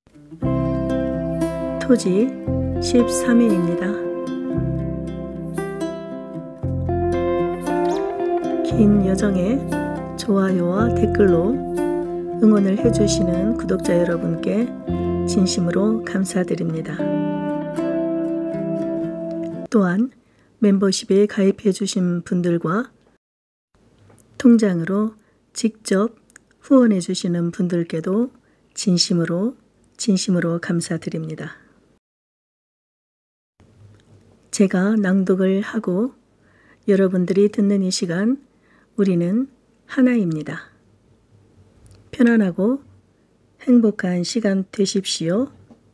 토지 13회입니다. 긴 여정에 좋아요와 댓글로 응원을 해주시는 구독자 여러분께 진심으로 감사드립니다. 또한 멤버십에 가입해 주신 분들과 통장으로 직접 후원해 주시는 분들께도 진심으로 감사드립니다. 제가 낭독을 하고 여러분들이 듣는 이 시간, 우리는 하나입니다. 편안하고 행복한 시간 되십시오.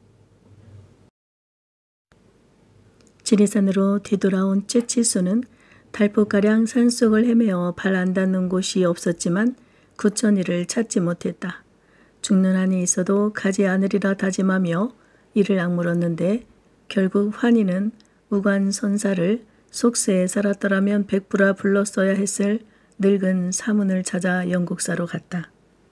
지리산으로 뒤돌아온 째치수는 달포가량 산속을 헤매어 발 안 닿는 곳이 없었지만 구천이를 찾지 못했다. 죽는 한이 있어도 가지 않으리라 다짐하며 이를 악물었는데 결국 환희는 우관선사를 속세에 살았더라면 백부라 불렀어야 했을 늙은 사문을 찾아 영국사로 갔다.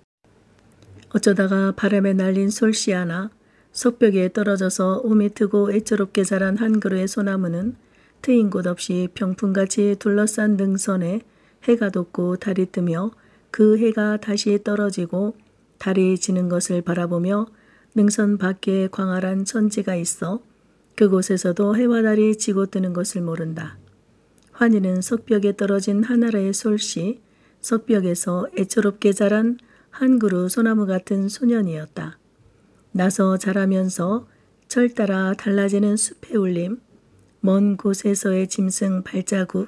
어쩌다가 바람에 날린 솔씨 하나, 석벽에 떨어져서 오미 트고 애처롭게 자란 한 그루의 소나무는 트인 곳 없이 병풍같이 둘러싼 능선에 해가 돋고 달이 뜨며 그 해가 다시 떨어지고 달이 지는 것을 바라보며 능선 밖에 광활한 천지가 있어 그곳에서도 해와 달이 지고 뜨는 것을 모른다. 환희는 석벽에 떨어진 하나라의 솔씨, 석벽에서 애처롭게 자란 한 그루 소나무 같은 소년이었다. 나서 자라면서 철 따라 달라지는 숲의 울림, 먼 곳에서의 짐승 발자국,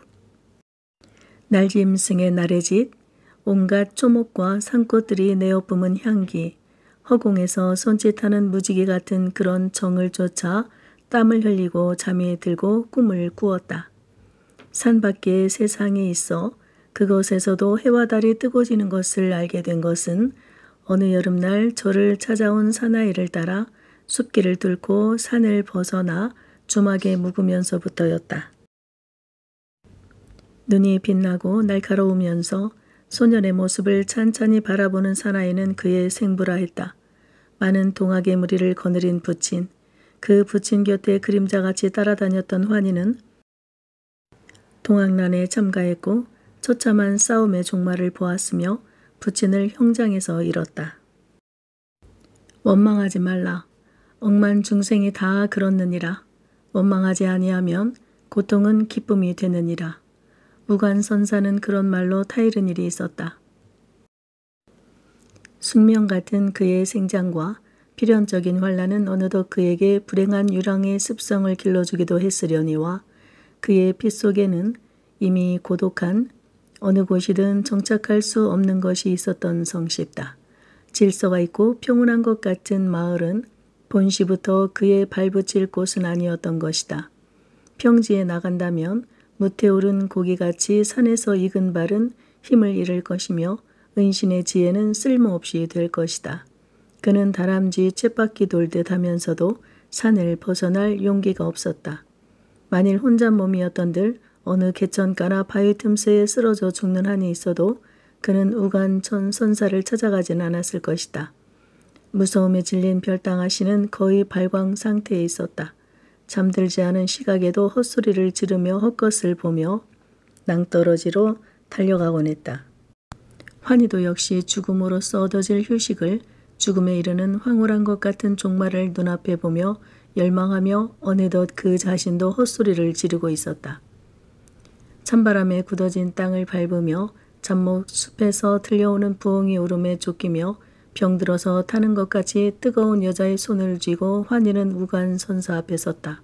날짐승의 나래짓, 온갖 초목과 산꽃들이 내어뿜은 향기, 허공에서 손짓하는 무지개 같은 그런 정을 쫓아 땀을 흘리고 잠이 들고 꿈을 꾸었다. 산 밖에 세상에 있어 그곳에서도 해와 달이 뜨고 지는 것을 알게 된 것은 어느 여름날 저를 찾아온 사나이를 따라 숲길을 뚫고 산을 벗어나 주막에 묵으면서부터였다. 눈이 빛나고 날카로우면서 소년의 모습을 찬찬히 바라보는 사나이는 그의 생부라 했다. 많은 동학의 무리를 거느린 부친, 그 부친 곁에 그림자같이 따라다녔던 환희는 동학난에 참가했고 처참한 싸움의 종말을 보았으며 부친을 형장에서 잃었다. 원망하지 말라. 억만 중생이 다 그렇느니라. 원망하지 아니하면 고통은 기쁨이 되느니라. 우관선사는 그런 말로 타이른 일이 있었다. 숙명 같은 그의 생장과 필연적인 환란은 어느덧 그에게 불행한 유랑의 습성을 길러주기도 했으려니와 그의 피 속에는 이미 고독한 어느 곳이든 정착할 수 없는 것이 있었던 성쉽다. 질서가 있고 평온한 것 같은 마을은 본시부터 그의 발붙일 곳은 아니었던 것이다. 평지에 나간다면 무태오른 고기같이 산에서 익은 발은 힘을 잃을 것이며 은신의 지혜는 쓸모없이 될 것이다. 그는 다람쥐 쳇바퀴 돌듯 하면서도 산을 벗어날 용기가 없었다. 만일 혼자 몸이었던들 어느 개천가나 바위 틈새에 쓰러져 죽는 한이 있어도 그는 우간천 선사를 찾아가진 않았을 것이다. 무서움에 질린 별당아씨는 거의 발광 상태에 있었다. 잠들지 않은 시각에도 헛소리를 지르며 헛것을 보며 낭떠러지로 달려가곤 했다. 환희도 역시 죽음으로써 얻어질 휴식을 죽음에 이르는 황홀한 것 같은 종말을 눈앞에 보며 열망하며 어느덧 그 자신도 헛소리를 지르고 있었다. 찬바람에 굳어진 땅을 밟으며 잡목 숲에서 들려오는 부엉이 울음에 쫓기며 병들어서 타는 것 같이 뜨거운 여자의 손을 쥐고 환희는 우관선사 앞에 섰다.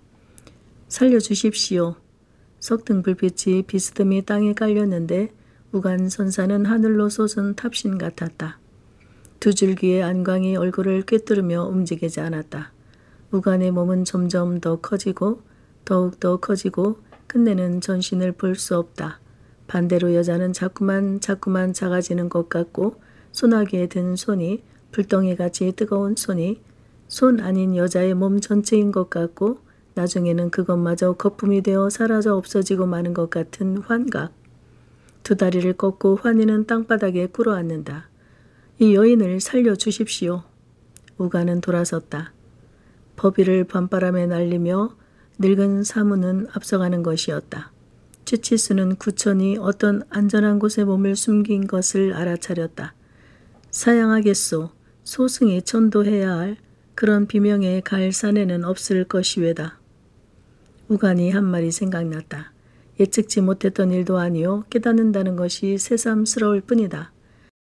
살려주십시오. 석등 불빛이 비스듬히 땅에 깔렸는데 우관선사는 하늘로 솟은 탑신 같았다. 두 줄기의 안광이 얼굴을 꿰뚫으며 움직이지 않았다. 우관의 몸은 점점 더 커지고 더욱 더 커지고 끝내는 전신을 볼 수 없다. 반대로 여자는 자꾸만 작아지는 것 같고 소나기에 든 손이 불덩이같이 뜨거운 손이 손 아닌 여자의 몸 전체인 것 같고 나중에는 그것마저 거품이 되어 사라져 없어지고 마는 것 같은 환각. 두 다리를 꺾고 환희는 땅바닥에 꿇어앉는다. 이 여인을 살려주십시오. 우가는 돌아섰다. 버비를 밤바람에 날리며 늙은 사무는 앞서가는 것이었다. 최치수는 구천이 어떤 안전한 곳에 몸을 숨긴 것을 알아차렸다. 사양하겠소. 소승이 천도해야 할 그런 비명에 갈 사내는 없을 것이외다. 우간이 한 말이 생각났다. 예측지 못했던 일도 아니요 깨닫는다는 것이 새삼스러울 뿐이다.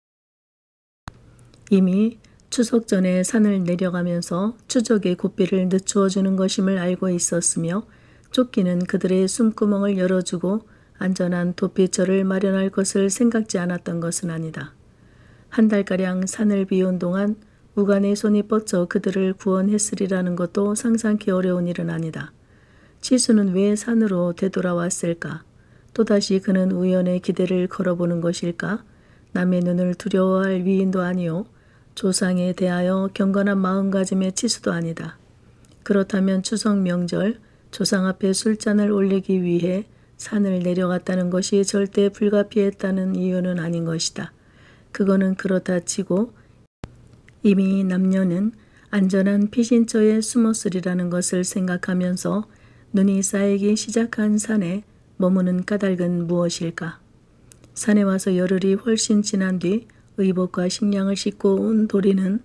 이미 추석 전에 산을 내려가면서 추적의 고삐를 늦추어 주는 것임을 알고 있었으며 쫓기는 그들의 숨구멍을 열어주고 안전한 도피처를 마련할 것을 생각지 않았던 것은 아니다. 한 달가량 산을 비운 동안 우간의 손이 뻗쳐 그들을 구원했으리라는 것도 상상기 어려운 일은 아니다. 치수는 왜 산으로 되돌아왔을까? 또다시 그는 우연의 기대를 걸어보는 것일까? 남의 눈을 두려워할 위인도 아니요 조상에 대하여 경건한 마음가짐의 치수도 아니다. 그렇다면 추석 명절 조상 앞에 술잔을 올리기 위해 산을 내려갔다는 것이 절대 불가피했다는 이유는 아닌 것이다. 그거는 그렇다 치고 이미 남녀는 안전한 피신처에 숨었으리라는 것을 생각하면서 눈이 쌓이기 시작한 산에 머무는 까닭은 무엇일까? 산에 와서 열흘이 훨씬 지난 뒤 의복과 식량을 싣고 온 도리는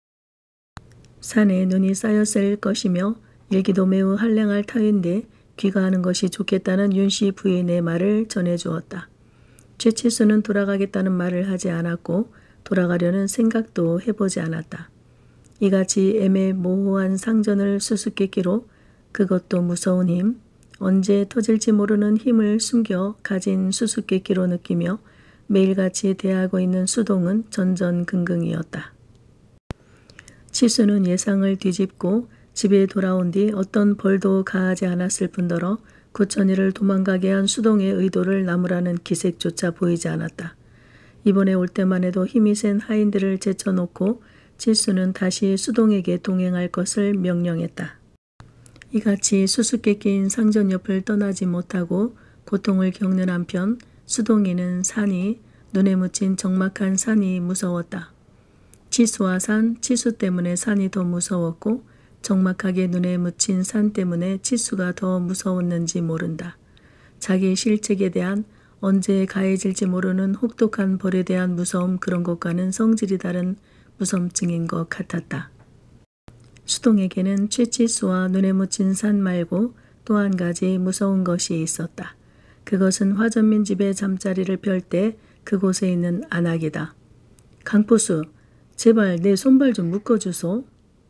산에 눈이 쌓였을 것이며 일기도 매우 한랭할 터인데 귀가하는 것이 좋겠다는 윤씨 부인의 말을 전해주었다. 최치수는 돌아가겠다는 말을 하지 않았고 돌아가려는 생각도 해보지 않았다. 이같이 애매모호한 상전을 수수께끼로 그것도 무서운 힘, 언제 터질지 모르는 힘을 숨겨 가진 수수께끼로 느끼며 매일같이 대하고 있는 수동은 전전긍긍이었다. 치수는 예상을 뒤집고 집에 돌아온 뒤 어떤 벌도 가하지 않았을 뿐더러 구천이를 도망가게 한 수동의 의도를 나무라는 기색조차 보이지 않았다. 이번에 올 때만 해도 힘이 센 하인들을 제쳐놓고 치수는 다시 수동에게 동행할 것을 명령했다. 이같이 수수께끼인 상전 옆을 떠나지 못하고 고통을 겪는 한편 수동이는 산이 눈에 묻힌 적막한 산이 무서웠다. 치수와 산, 치수 때문에 산이 더 무서웠고 적막하게 눈에 묻힌 산 때문에 치수가 더 무서웠는지 모른다. 자기 실책에 대한 언제 가해질지 모르는 혹독한 벌에 대한 무서움 그런 것과는 성질이 다른 무섭증인 것 같았다. 수동에게는 최치수와 눈에 묻힌 산 말고 또 한 가지 무서운 것이 있었다. 그것은 화전민 집의 잠자리를 펼 때 그곳에 있는 안악이다. 강포수, 제발 내 손발 좀 묶어주소.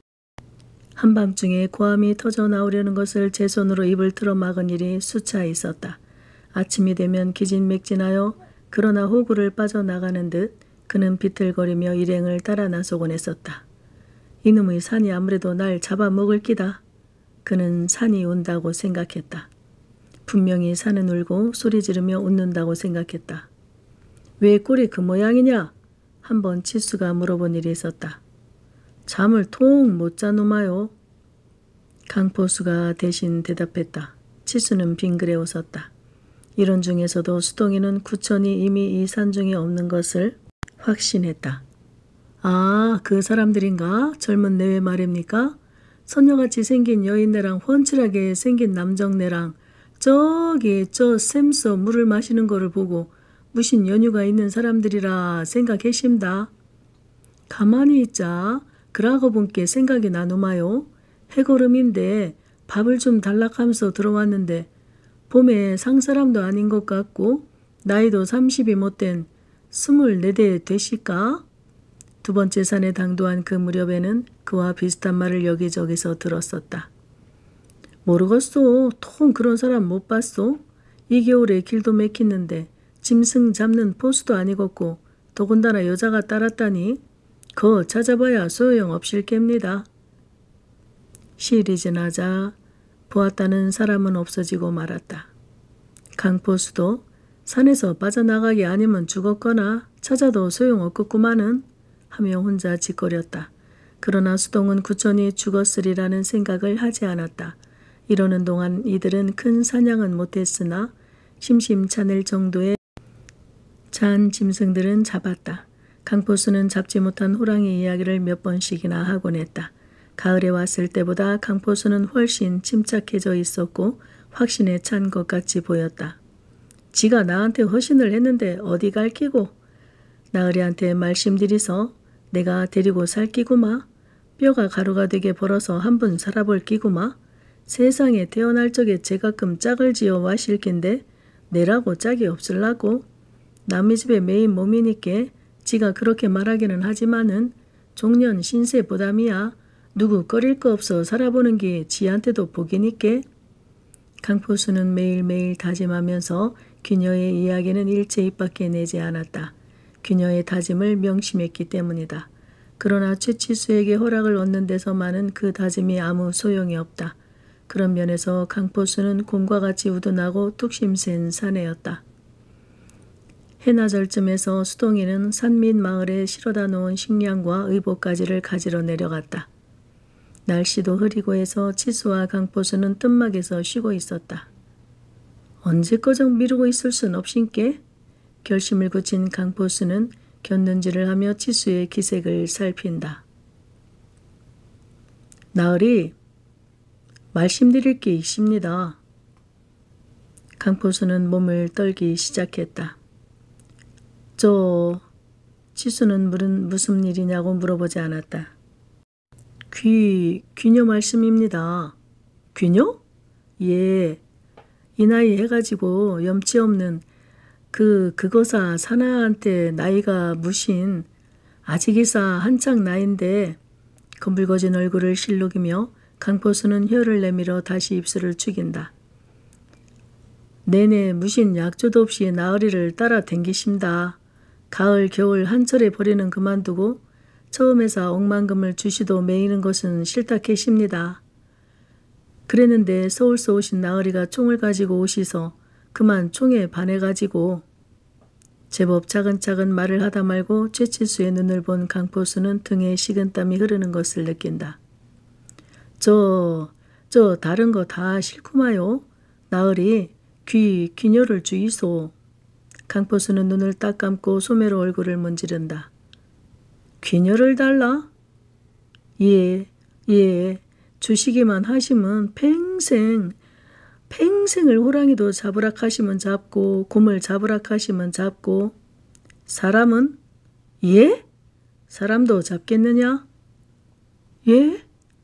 한밤중에 고함이 터져 나오려는 것을 제 손으로 입을 틀어 막은 일이 수차 있었다. 아침이 되면 기진맥진하여 그러나 호구를 빠져나가는 듯 그는 비틀거리며 일행을 따라 나서곤 했었다. 이놈의 산이 아무래도 날 잡아먹을 끼다. 그는 산이 온다고 생각했다. 분명히 산은 울고 소리 지르며 웃는다고 생각했다. 왜 꼴이 그 모양이냐? 한번 치수가 물어본 일이 있었다. 잠을 통 못 자누마요. 강포수가 대신 대답했다. 치수는 빙그레 웃었다. 이런 중에서도 수동이는 구천이 이미 이 산중에 없는 것을 확신했다. 아, 그 사람들인가? 젊은 내외 말입니까? 선녀같이 생긴 여인네랑 훤칠하게 생긴 남정네랑 저기 저 샘서 물을 마시는 거를 보고 무슨 연유가 있는 사람들이라 생각해심다. 가만히 있자. 그러고 본께 생각이 나누마요. 해걸음인데 밥을 좀 달락하면서 들어왔는데 봄에 상사람도 아닌 것 같고 나이도 30이 못된 24대 되실까? 두 번째 산에 당도한 그 무렵에는 그와 비슷한 말을 여기저기서 들었었다. 모르겠소. 통 그런 사람 못 봤소. 이 겨울에 길도 막히는데 짐승 잡는 포수도 아니겠고 더군다나 여자가 따랐다니 거 찾아봐야 소용없을 깹니다. 시일이 지나자 보았다는 사람은 없어지고 말았다. 강포수도 산에서 빠져나가기 아니면 죽었거나 찾아도 소용없겠구만은 하며 혼자 짓거렸다. 그러나 수동은 구천이 죽었으리라는 생각을 하지 않았다. 이러는 동안 이들은 큰 사냥은 못했으나 심심찮을 정도의 잔 짐승들은 잡았다. 강포수는 잡지 못한 호랑이 이야기를 몇 번씩이나 하곤 했다. 가을에 왔을 때보다 강포수는 훨씬 침착해져 있었고 확신에 찬 것 같이 보였다. 지가 나한테 허신을 했는데 어디 갈 끼고. 나으리한테 말씀드리서 내가 데리고 살 끼구마. 뼈가 가루가 되게 벌어서 한 번 살아볼 끼구마. 세상에 태어날 적에 제가끔 짝을 지어 와실 낀데 내라고 짝이 없을라고. 남의 집에 매인 몸이니께 지가 그렇게 말하기는 하지만은 종년 신세 보담이야. 누구 꺼릴 거 없어 살아보는 게 지한테도 복이니께. 강포수는 매일매일 다짐하면서 귀녀의 이야기는 일체 입 밖에 내지 않았다. 귀녀의 다짐을 명심했기 때문이다. 그러나 최치수에게 허락을 얻는 데서만은 그 다짐이 아무 소용이 없다. 그런 면에서 강포수는 곰과 같이 우둔하고 뚝심센 사내였다. 해나절쯤에서 수동이는 산 밑 마을에 실어다 놓은 식량과 의복가지를 가지러 내려갔다. 날씨도 흐리고 해서 치수와 강포수는 뜸막에서 쉬고 있었다. 언제꺼정 미루고 있을 순 없신께? 결심을 굳힌 강포수는 곁눈질을 하며 치수의 기색을 살핀다. 나으리, 말씀드릴 게 있습니다. 강포수는 몸을 떨기 시작했다. 치수는 무슨 일이냐고 물어보지 않았다. 귀녀 말씀입니다. 귀녀? 예, 이 나이 해가지고 염치 없는 그거사 사나한테 나이가 무신 아직이사 한창 나인데. 검붉어진 얼굴을 실룩이며 강포수는 혀를 내밀어 다시 입술을 죽인다. 내내 무신 약조도 없이 나으리를 따라 댕기십니다. 가을 겨울 한철에 버리는 그만두고 처음에서 억만금을 주시도 매이는 것은 싫다 캐십니다. 그랬는데 서울서 오신 나으리가 총을 가지고 오시서 그만 총에 반해가지고. 제법 차근차근 말을 하다 말고 최치수의 눈을 본 강포수는 등에 식은땀이 흐르는 것을 느낀다. 저 다른 거 다 싫구마요. 나으리 귀녀를 주이소. 강포수는 눈을 딱 감고 소매로 얼굴을 문지른다. 귀녀를 달라? 예, 주시기만 하시면 평생을 호랑이도 잡으라 하시면 잡고 곰을 잡으라 하시면 잡고. 사람은? 예? 사람도 잡겠느냐? 예?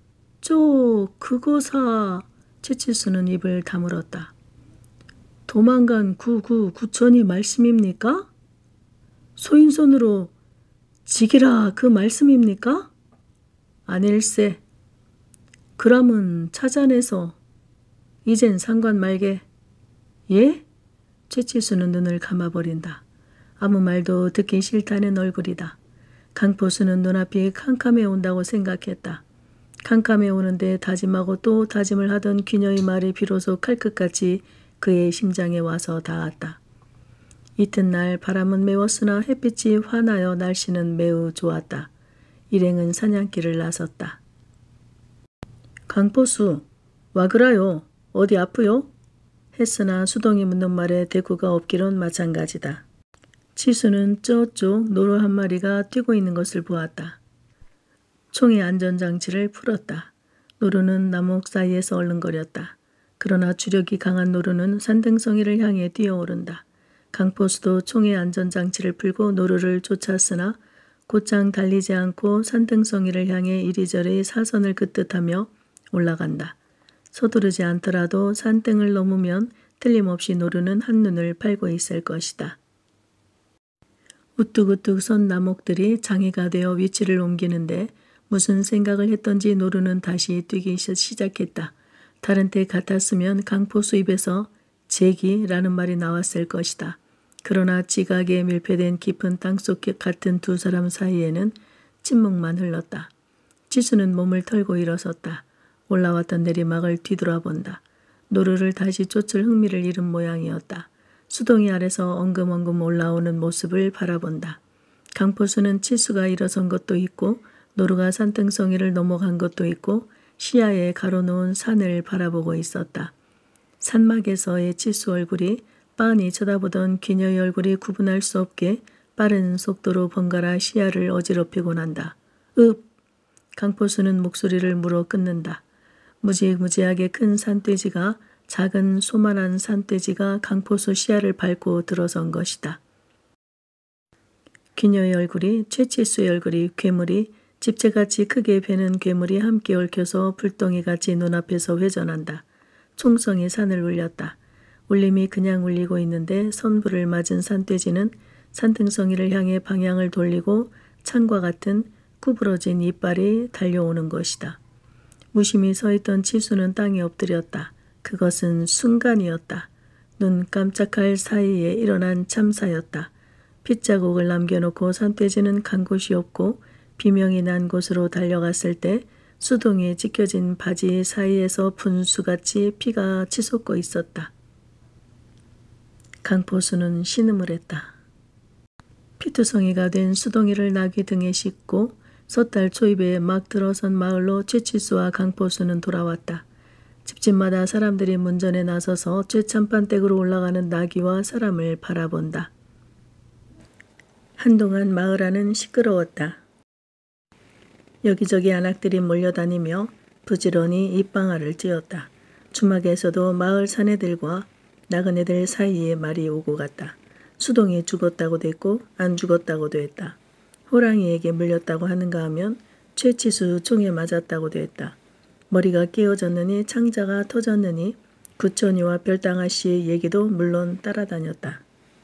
그거사. 최치수는 입을 다물었다. 도망간 구천이 말씀입니까? 소인손으로 지기라 그 말씀입니까? 아닐세. 그럼은 찾아내서 이젠 상관 말게. 예? 최치수는 눈을 감아버린다. 아무 말도 듣기 싫다는 얼굴이다. 강포수는 눈앞이 캄캄해 온다고 생각했다. 캄캄해 오는데 다짐하고 또 다짐을 하던 귀녀의 말이 비로소 칼끝같이 그의 심장에 와서 닿았다. 이튿날 바람은 매웠으나 햇빛이 환하여 날씨는 매우 좋았다. 일행은 사냥길을 나섰다. 강포수, 와그라요. 어디 아프요? 했으나 수동이 묻는 말에 대꾸가 없기론 마찬가지다. 치수는 저쪽 노루 한 마리가 뛰고 있는 것을 보았다. 총의 안전장치를 풀었다. 노루는 나목 사이에서 얼른거렸다. 그러나 주력이 강한 노루는 산등성이를 향해 뛰어오른다. 강포수도 총의 안전장치를 풀고 노루를 쫓았으나 곧장 달리지 않고 산등성이를 향해 이리저리 사선을 긋듯하며 올라간다. 서두르지 않더라도 산등을 넘으면 틀림없이 노루는 한눈을 팔고 있을 것이다. 우뚝우뚝 선 나목들이 장애가 되어 위치를 옮기는데 무슨 생각을 했던지 노루는 다시 뛰기 시작했다. 다른 때 같았으면 강포수 입에서 제기라는 말이 나왔을 것이다. 그러나 지각에 밀폐된 깊은 땅속 같은 두 사람 사이에는 침묵만 흘렀다. 치수는 몸을 털고 일어섰다. 올라왔던 내리막을 뒤돌아본다. 노루를 다시 쫓을 흥미를 잃은 모양이었다. 수동이 아래서 엉금엉금 올라오는 모습을 바라본다. 강포수는 치수가 일어선 것도 있고 노루가 산등성이를 넘어간 것도 있고 시야에 가로놓은 산을 바라보고 있었다. 산막에서의 치수 얼굴이 빤히 쳐다보던 귀녀의 얼굴이 구분할 수 없게 빠른 속도로 번갈아 시야를 어지럽히곤 한다. 읍! 강포수는 목소리를 물어 끊는다. 무지무지하게 큰 산돼지가 작은 소만한 산돼지가 강포수 시야를 밟고 들어선 것이다. 귀녀의 얼굴이 최치수의 얼굴이 괴물이 집채같이 크게 베는 괴물이 함께 얽혀서 불덩이같이 눈앞에서 회전한다. 총성이 산을 울렸다. 울림이 그냥 울리고 있는데 선불을 맞은 산돼지는 산등성이를 향해 방향을 돌리고 창과 같은 구부러진 이빨이 달려오는 것이다. 무심히 서있던 치수는 땅에 엎드렸다. 그것은 순간이었다. 눈 깜짝할 사이에 일어난 참사였다. 핏자국을 남겨놓고 산돼지는 간 곳이 없고 비명이 난 곳으로 달려갔을 때 수동에 찢겨진 바지 사이에서 분수같이 피가 치솟고 있었다. 강포수는 신음을 했다. 피투성이가 된 수동이를 나귀 등에 싣고 섣달 초입에 막 들어선 마을로 최치수와 강포수는 돌아왔다. 집집마다 사람들이 문전에 나서서 최참판댁으로 올라가는 나귀와 사람을 바라본다. 한동안 마을 안은 시끄러웠다. 여기저기 안악들이 몰려다니며 부지런히 입방아를 찧었다. 주막에서도 마을 사내들과 나그네들 사이에 말이 오고 갔다. 수동이 죽었다고도 했고 안 죽었다고도 했다. 호랑이에게 물렸다고 하는가 하면 최치수 총에 맞았다고도 했다. 머리가 깨어졌느니 창자가 터졌느니 구천이와 별당아씨의 얘기도 물론 따라다녔다.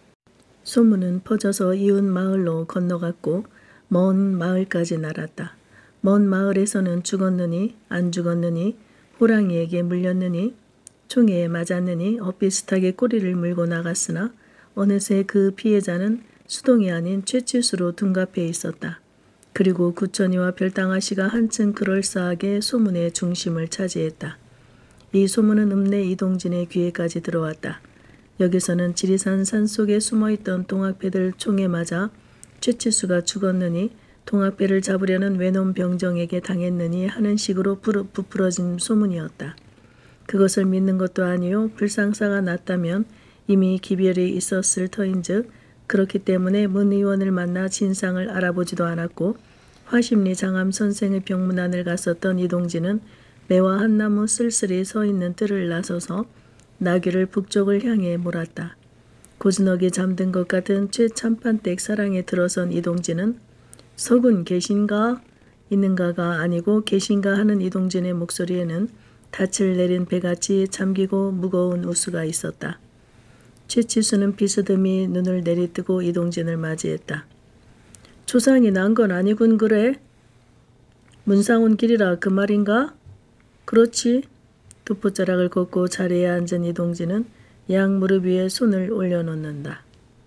소문은 퍼져서 이웃 마을로 건너갔고 먼 마을까지 날았다. 먼 마을에서는 죽었느니 안 죽었느니 호랑이에게 물렸느니 총에 맞았느니 엇비슷하게 꼬리를 물고 나갔으나 어느새 그 피해자는 수동이 아닌 최치수로 둔갑해 있었다. 그리고 구천이와 별당아씨가 한층 그럴싸하게 소문의 중심을 차지했다. 이 소문은 읍내 이동진의 귀에까지 들어왔다. 여기서는 지리산 산속에 숨어있던 동학배들 총에 맞아 최치수가 죽었느니 동학배를 잡으려는 외놈 병정에게 당했느니 하는 식으로 부풀어진 소문이었다. 그것을 믿는 것도 아니요 불상사가 났다면 이미 기별이 있었을 터인즉 그렇기 때문에 문 의원을 만나 진상을 알아보지도 않았고 화심리 장암 선생의 병문안을 갔었던 이동진은 매와 한 나무 쓸쓸히 서있는 뜰을 나서서 나귀를 북쪽을 향해 몰았다. 고즈넉이 잠든 것 같은 최참판댁 사랑에 들어선 이동진은 서군 계신가? 있는가가 아니고 계신가 하는 이동진의 목소리에는 닻을 내린 배같이 잠기고 무거운 우수가 있었다. 최치수는 비스듬히 눈을 내리뜨고 이동진을 맞이했다. 조상이 난 건 아니군 그래? 문상온 길이라 그 말인가? 그렇지. 두포자락을 걷고 자리에 앉은 이동진은 양 무릎 위에 손을 올려놓는다.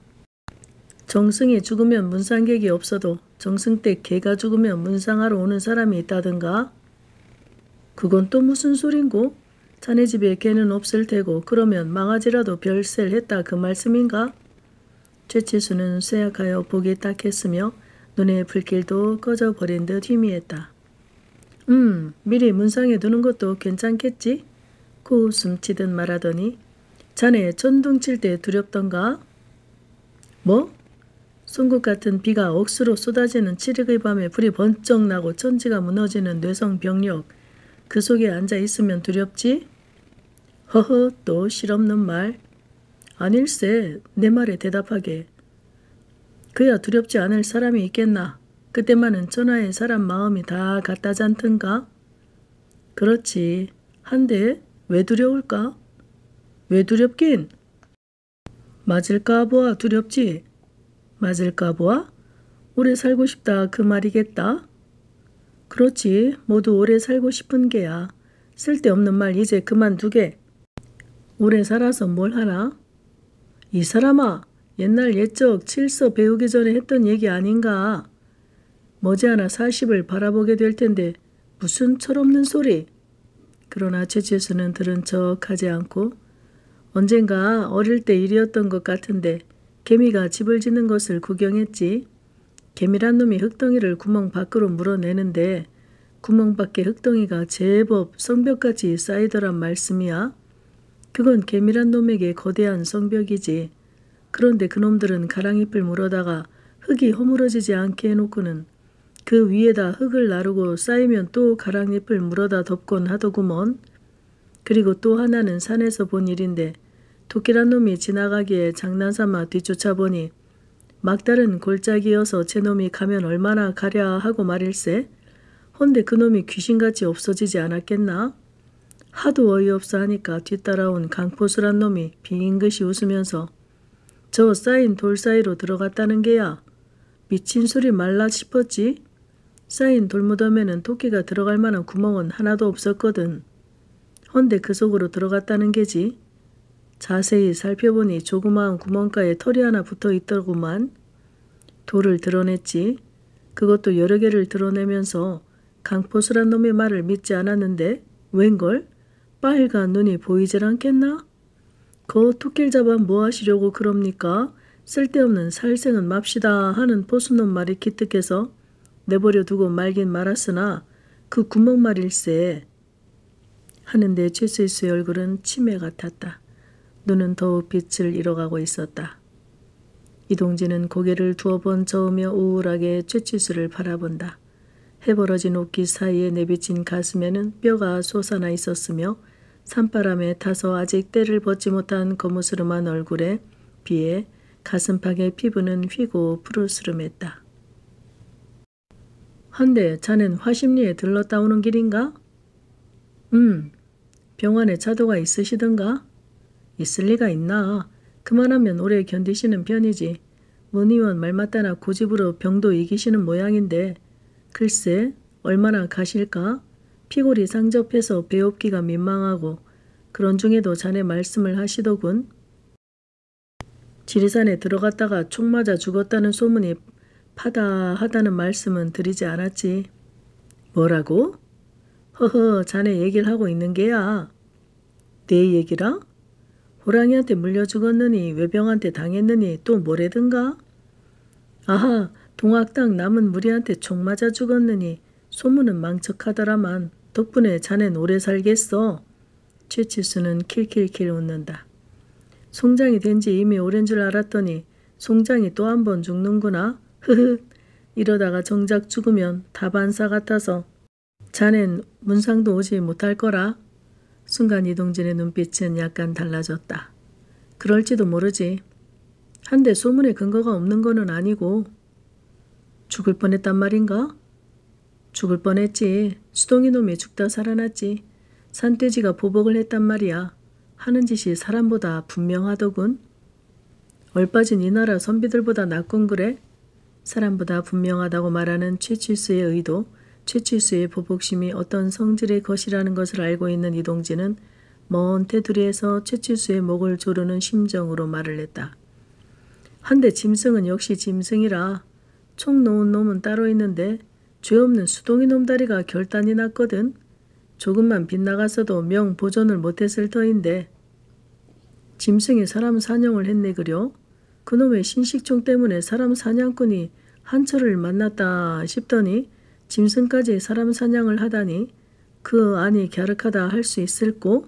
정승이 죽으면 문상객이 없어도 정승댁 개가 죽으면 문상하러 오는 사람이 있다던가? 그건 또 무슨 소린고? 자네 집에 개는 없을 테고 그러면 망아지라도 별세를 했다 그 말씀인가? 최치수는 쇠약하여 보기 딱했으며 눈의 불길도 꺼져버린 듯 희미했다. 미리 문상에 두는 것도 괜찮겠지? 코웃음 치듯 말하더니 자네 천둥 칠 때 두렵던가? 뭐? 송곳 같은 비가 억수로 쏟아지는 칠흑의 밤에 불이 번쩍 나고 천지가 무너지는 뇌성병력 그 속에 앉아 있으면 두렵지? 허허 또 실없는 말. 아닐세 내 말에 대답하게. 그야 두렵지 않을 사람이 있겠나. 그때만은 천하의 사람 마음이 다 같다잖던가. 그렇지. 한데 왜 두려울까? 왜 두렵긴? 맞을까 보아 두렵지. 맞을까 보아? 오래 살고 싶다 그 말이겠다. 그렇지. 모두 오래 살고 싶은 게야. 쓸데없는 말 이제 그만두게. 오래 살아서 뭘 하나? 이 사람아 옛날 옛적 칠서 배우기 전에 했던 얘기 아닌가? 머지않아 40을 바라보게 될 텐데 무슨 철없는 소리. 그러나 최치수는 들은 척 하지 않고 언젠가 어릴 때 일이었던 것 같은데 개미가 집을 짓는 것을 구경했지. 개미란 놈이 흙덩이를 구멍 밖으로 물어내는데 구멍 밖에 흙덩이가 제법 성벽같이 쌓이더란 말씀이야. 그건 개미란 놈에게 거대한 성벽이지. 그런데 그놈들은 가랑잎을 물어다가 흙이 허물어지지 않게 해놓고는 그 위에다 흙을 나르고 쌓이면 또 가랑잎을 물어다 덮곤 하더구먼. 그리고 또 하나는 산에서 본 일인데 토끼란 놈이 지나가기에 장난삼아 뒤쫓아보니 막다른 골짜기여서 제 놈이 가면 얼마나 가랴 하고 말일세. 헌데 그 놈이 귀신같이 없어지지 않았겠나? 하도 어이없어 하니까 뒤따라온 강포수란 놈이 빙긋이 웃으면서 저 쌓인 돌 사이로 들어갔다는 게야. 미친 소리 말라 싶었지. 쌓인 돌무덤에는 토끼가 들어갈 만한 구멍은 하나도 없었거든. 헌데 그 속으로 들어갔다는 게지. 자세히 살펴보니 조그마한 구멍가에 털이 하나 붙어 있더구만. 돌을 드러냈지. 그것도 여러 개를 드러내면서 강포수란 놈의 말을 믿지 않았는데 웬걸? 빨간 눈이 보이질 않겠나? 거 토끼를 잡아 뭐 하시려고 그럽니까? 쓸데없는 살생은 맙시다 하는 포수놈 말이 기특해서 내버려 두고 말긴 말았으나 그 구멍 말일세. 하는데 최스위스의 얼굴은 치매 같았다. 눈은 더욱 빛을 잃어가고 있었다. 이동진은 고개를 두어 번 저으며 우울하게 최치수를 바라본다. 해벌어진 옷깃 사이에 내비친 가슴에는 뼈가 솟아나 있었으며 산바람에 타서 아직 때를 벗지 못한 거무스름한 얼굴에 비해 가슴팍의 피부는 휘고 푸르스름했다. 한데 자넨 화심리에 들렀다 오는 길인가? 병원에 차도가 있으시던가? 있을 리가 있나? 그만하면 오래 견디시는 편이지. 문의원 말마따나 고집으로 병도 이기시는 모양인데 글쎄 얼마나 가실까? 피골이 상접해서 배옵기가 민망하고 그런 중에도 자네 말씀을 하시더군. 지리산에 들어갔다가 총 맞아 죽었다는 소문이 파다하다는 말씀은 드리지 않았지. 뭐라고? 허허 자네 얘기를 하고 있는 게야. 내 얘기라? 호랑이한테 물려 죽었느니 외병한테 당했느니 또 뭐래든가? 아하 동학당 남은 무리한테 총 맞아 죽었느니 소문은 망척하더라만 덕분에 자넨 오래 살겠어. 최치수는 킬킬킬 웃는다. 송장이 된 지 이미 오랜 줄 알았더니 송장이 또 한 번 죽는구나. 흐흐 이러다가 정작 죽으면 다반사 같아서 자넨 문상도 오지 못할 거라. 순간 이동진의 눈빛은 약간 달라졌다. 그럴지도 모르지. 한데 소문에 근거가 없는 거는 아니고. 죽을 뻔했단 말인가? 죽을 뻔했지. 수동이 놈이 죽다 살아났지. 산돼지가 보복을 했단 말이야. 하는 짓이 사람보다 분명하더군. 얼빠진 이 나라 선비들보다 낫군 그래? 사람보다 분명하다고 말하는 최칠수의 의도, 최칠수의 보복심이 어떤 성질의 것이라는 것을 알고 있는 이동진은 먼 테두리에서 최칠수의 목을 조르는 심정으로 말을 했다. 한데 짐승은 역시 짐승이라. 총 놓은 놈은 따로 있는데 죄 없는 수동이 놈다리가 결단이 났거든. 조금만 빗나갔어도 명 보존을 못했을 터인데. 짐승이 사람 사냥을 했네 그려? 그놈의 신식총 때문에 사람 사냥꾼이 한철을 만났다 싶더니 짐승까지 사람 사냥을 하다니 그 안이 갸륵하다 할 수 있을꼬?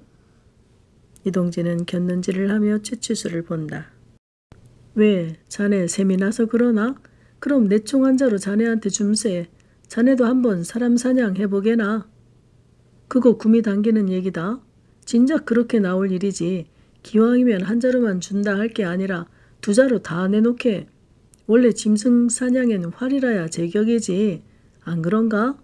이동진은 곁눈질을 하며 최치수를 본다. 왜 자네 셈이 나서 그러나? 그럼 내 총 한 자로 자네한테 줌세. 자네도 한번 사람 사냥 해보게나. 그거 구미 당기는 얘기다. 진작 그렇게 나올 일이지. 기왕이면 한 자루만 준다 할 게 아니라 두 자루 다 내놓게. 원래 짐승 사냥엔 활이라야 제격이지. 안 그런가?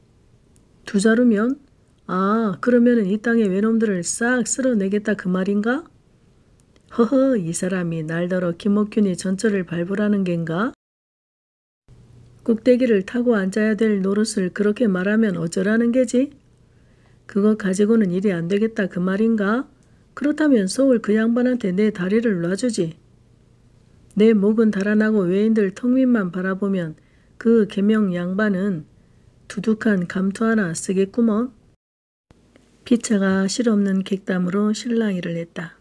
두 자루면? 아 그러면은 이 땅의 외놈들을 싹 쓸어내겠다 그 말인가? 허허 이 사람이 날더러 김옥균이 전철을 밟으라는 겐가? 꼭대기를 타고 앉아야 될 노릇을 그렇게 말하면 어쩌라는 게지? 그거 가지고는 일이 안 되겠다 그 말인가? 그렇다면 서울 그 양반한테 내 다리를 놔주지. 내 목은 달아나고 외인들 턱밑만 바라보면 그 계명 양반은 두둑한 감투 하나 쓰겠구먼. 피차가 실없는 객담으로 실랑이를 했다.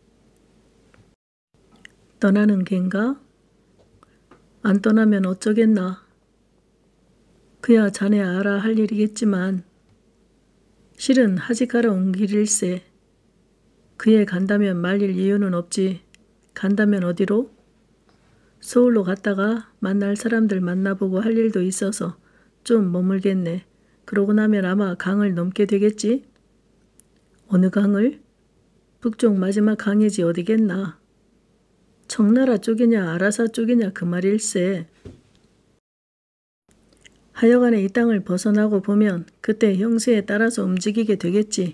떠나는 겐가? 안 떠나면 어쩌겠나. 그야 자네 알아 할 일이겠지만 실은 하직하러 온 길일세. 그에 간다면 말릴 이유는 없지. 간다면 어디로? 서울로 갔다가 만날 사람들 만나보고 할 일도 있어서 좀 머물겠네. 그러고 나면 아마 강을 넘게 되겠지? 어느 강을? 북쪽 마지막 강이지 어디겠나. 청나라 쪽이냐 아라사 쪽이냐 그 말일세. 하여간에 이 땅을 벗어나고 보면 그때 형세에 따라서 움직이게 되겠지.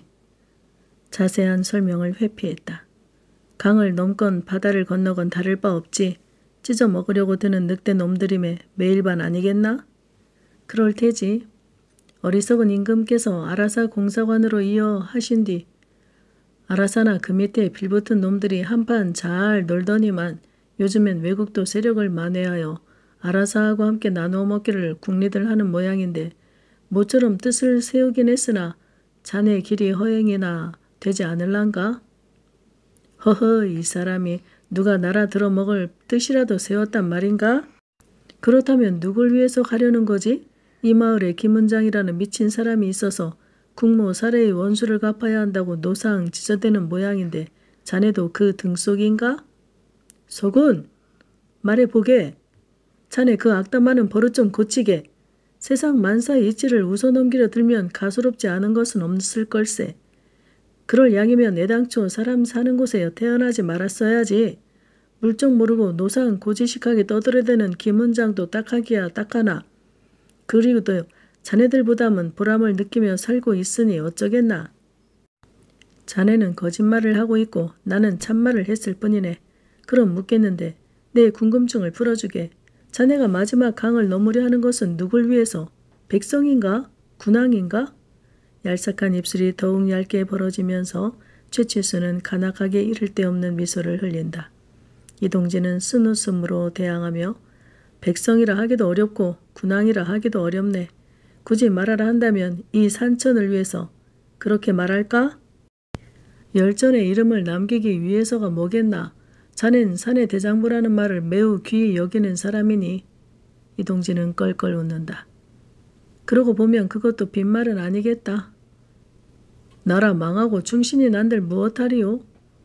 자세한 설명을 회피했다. 강을 넘건 바다를 건너건 다를 바 없지. 찢어 먹으려고 드는 늑대 놈들임에 매일반 아니겠나? 그럴 테지. 어리석은 임금께서 아라사 공사관으로 이어 하신 뒤 아라사나 그 밑에 빌붙은 놈들이 한판 잘 놀더니만 요즘엔 외국도 세력을 만회하여 아라사하고 함께 나누어 먹기를 궁리들 하는 모양인데 모처럼 뜻을 세우긴 했으나 자네 길이 허행이나 되지 않을란가? 허허, 이 사람이 누가 나라 들어먹을 뜻이라도 세웠단 말인가? 그렇다면 누굴 위해서 가려는 거지? 이 마을에 김은장이라는 미친 사람이 있어서 국모 살해의 원수를 갚아야 한다고 노상 지저대는 모양인데 자네도 그 등속인가? 서군! 말해보게. 자네 그 악담 많은 버릇 좀 고치게. 세상 만사의 이치를 웃어넘기려 들면 가소롭지 않은 것은 없을 걸세. 그럴 양이면 애당초 사람 사는 곳에 태어나지 말았어야지. 물정 모르고 노상 고지식하게 떠들어대는 김은장도 딱하기야 딱하나. 그리고 또 자네들보다는 보람을 느끼며 살고 있으니 어쩌겠나. 자네는 거짓말을 하고 있고 나는 참말을 했을 뿐이네. 그럼 묻겠는데 내 궁금증을 풀어주게. 자네가 마지막 강을 넘으려 하는 것은 누굴 위해서? 백성인가? 군왕인가? 얄싹한 입술이 더욱 얇게 벌어지면서 최치수는 간악하게 이를 데 없는 미소를 흘린다. 이동진은 쓴 웃음으로 대항하며 백성이라 하기도 어렵고 군왕이라 하기도 어렵네. 굳이 말하라 한다면 이 산천을 위해서 그렇게 말할까? 열전의 이름을 남기기 위해서가 뭐겠나. 자넨 산의 대장부라는 말을 매우 귀히 여기는 사람이니. 이동진은 껄껄 웃는다. 그러고 보면 그것도 빈말은 아니겠다. 나라 망하고 충신이 난들 무엇하리요?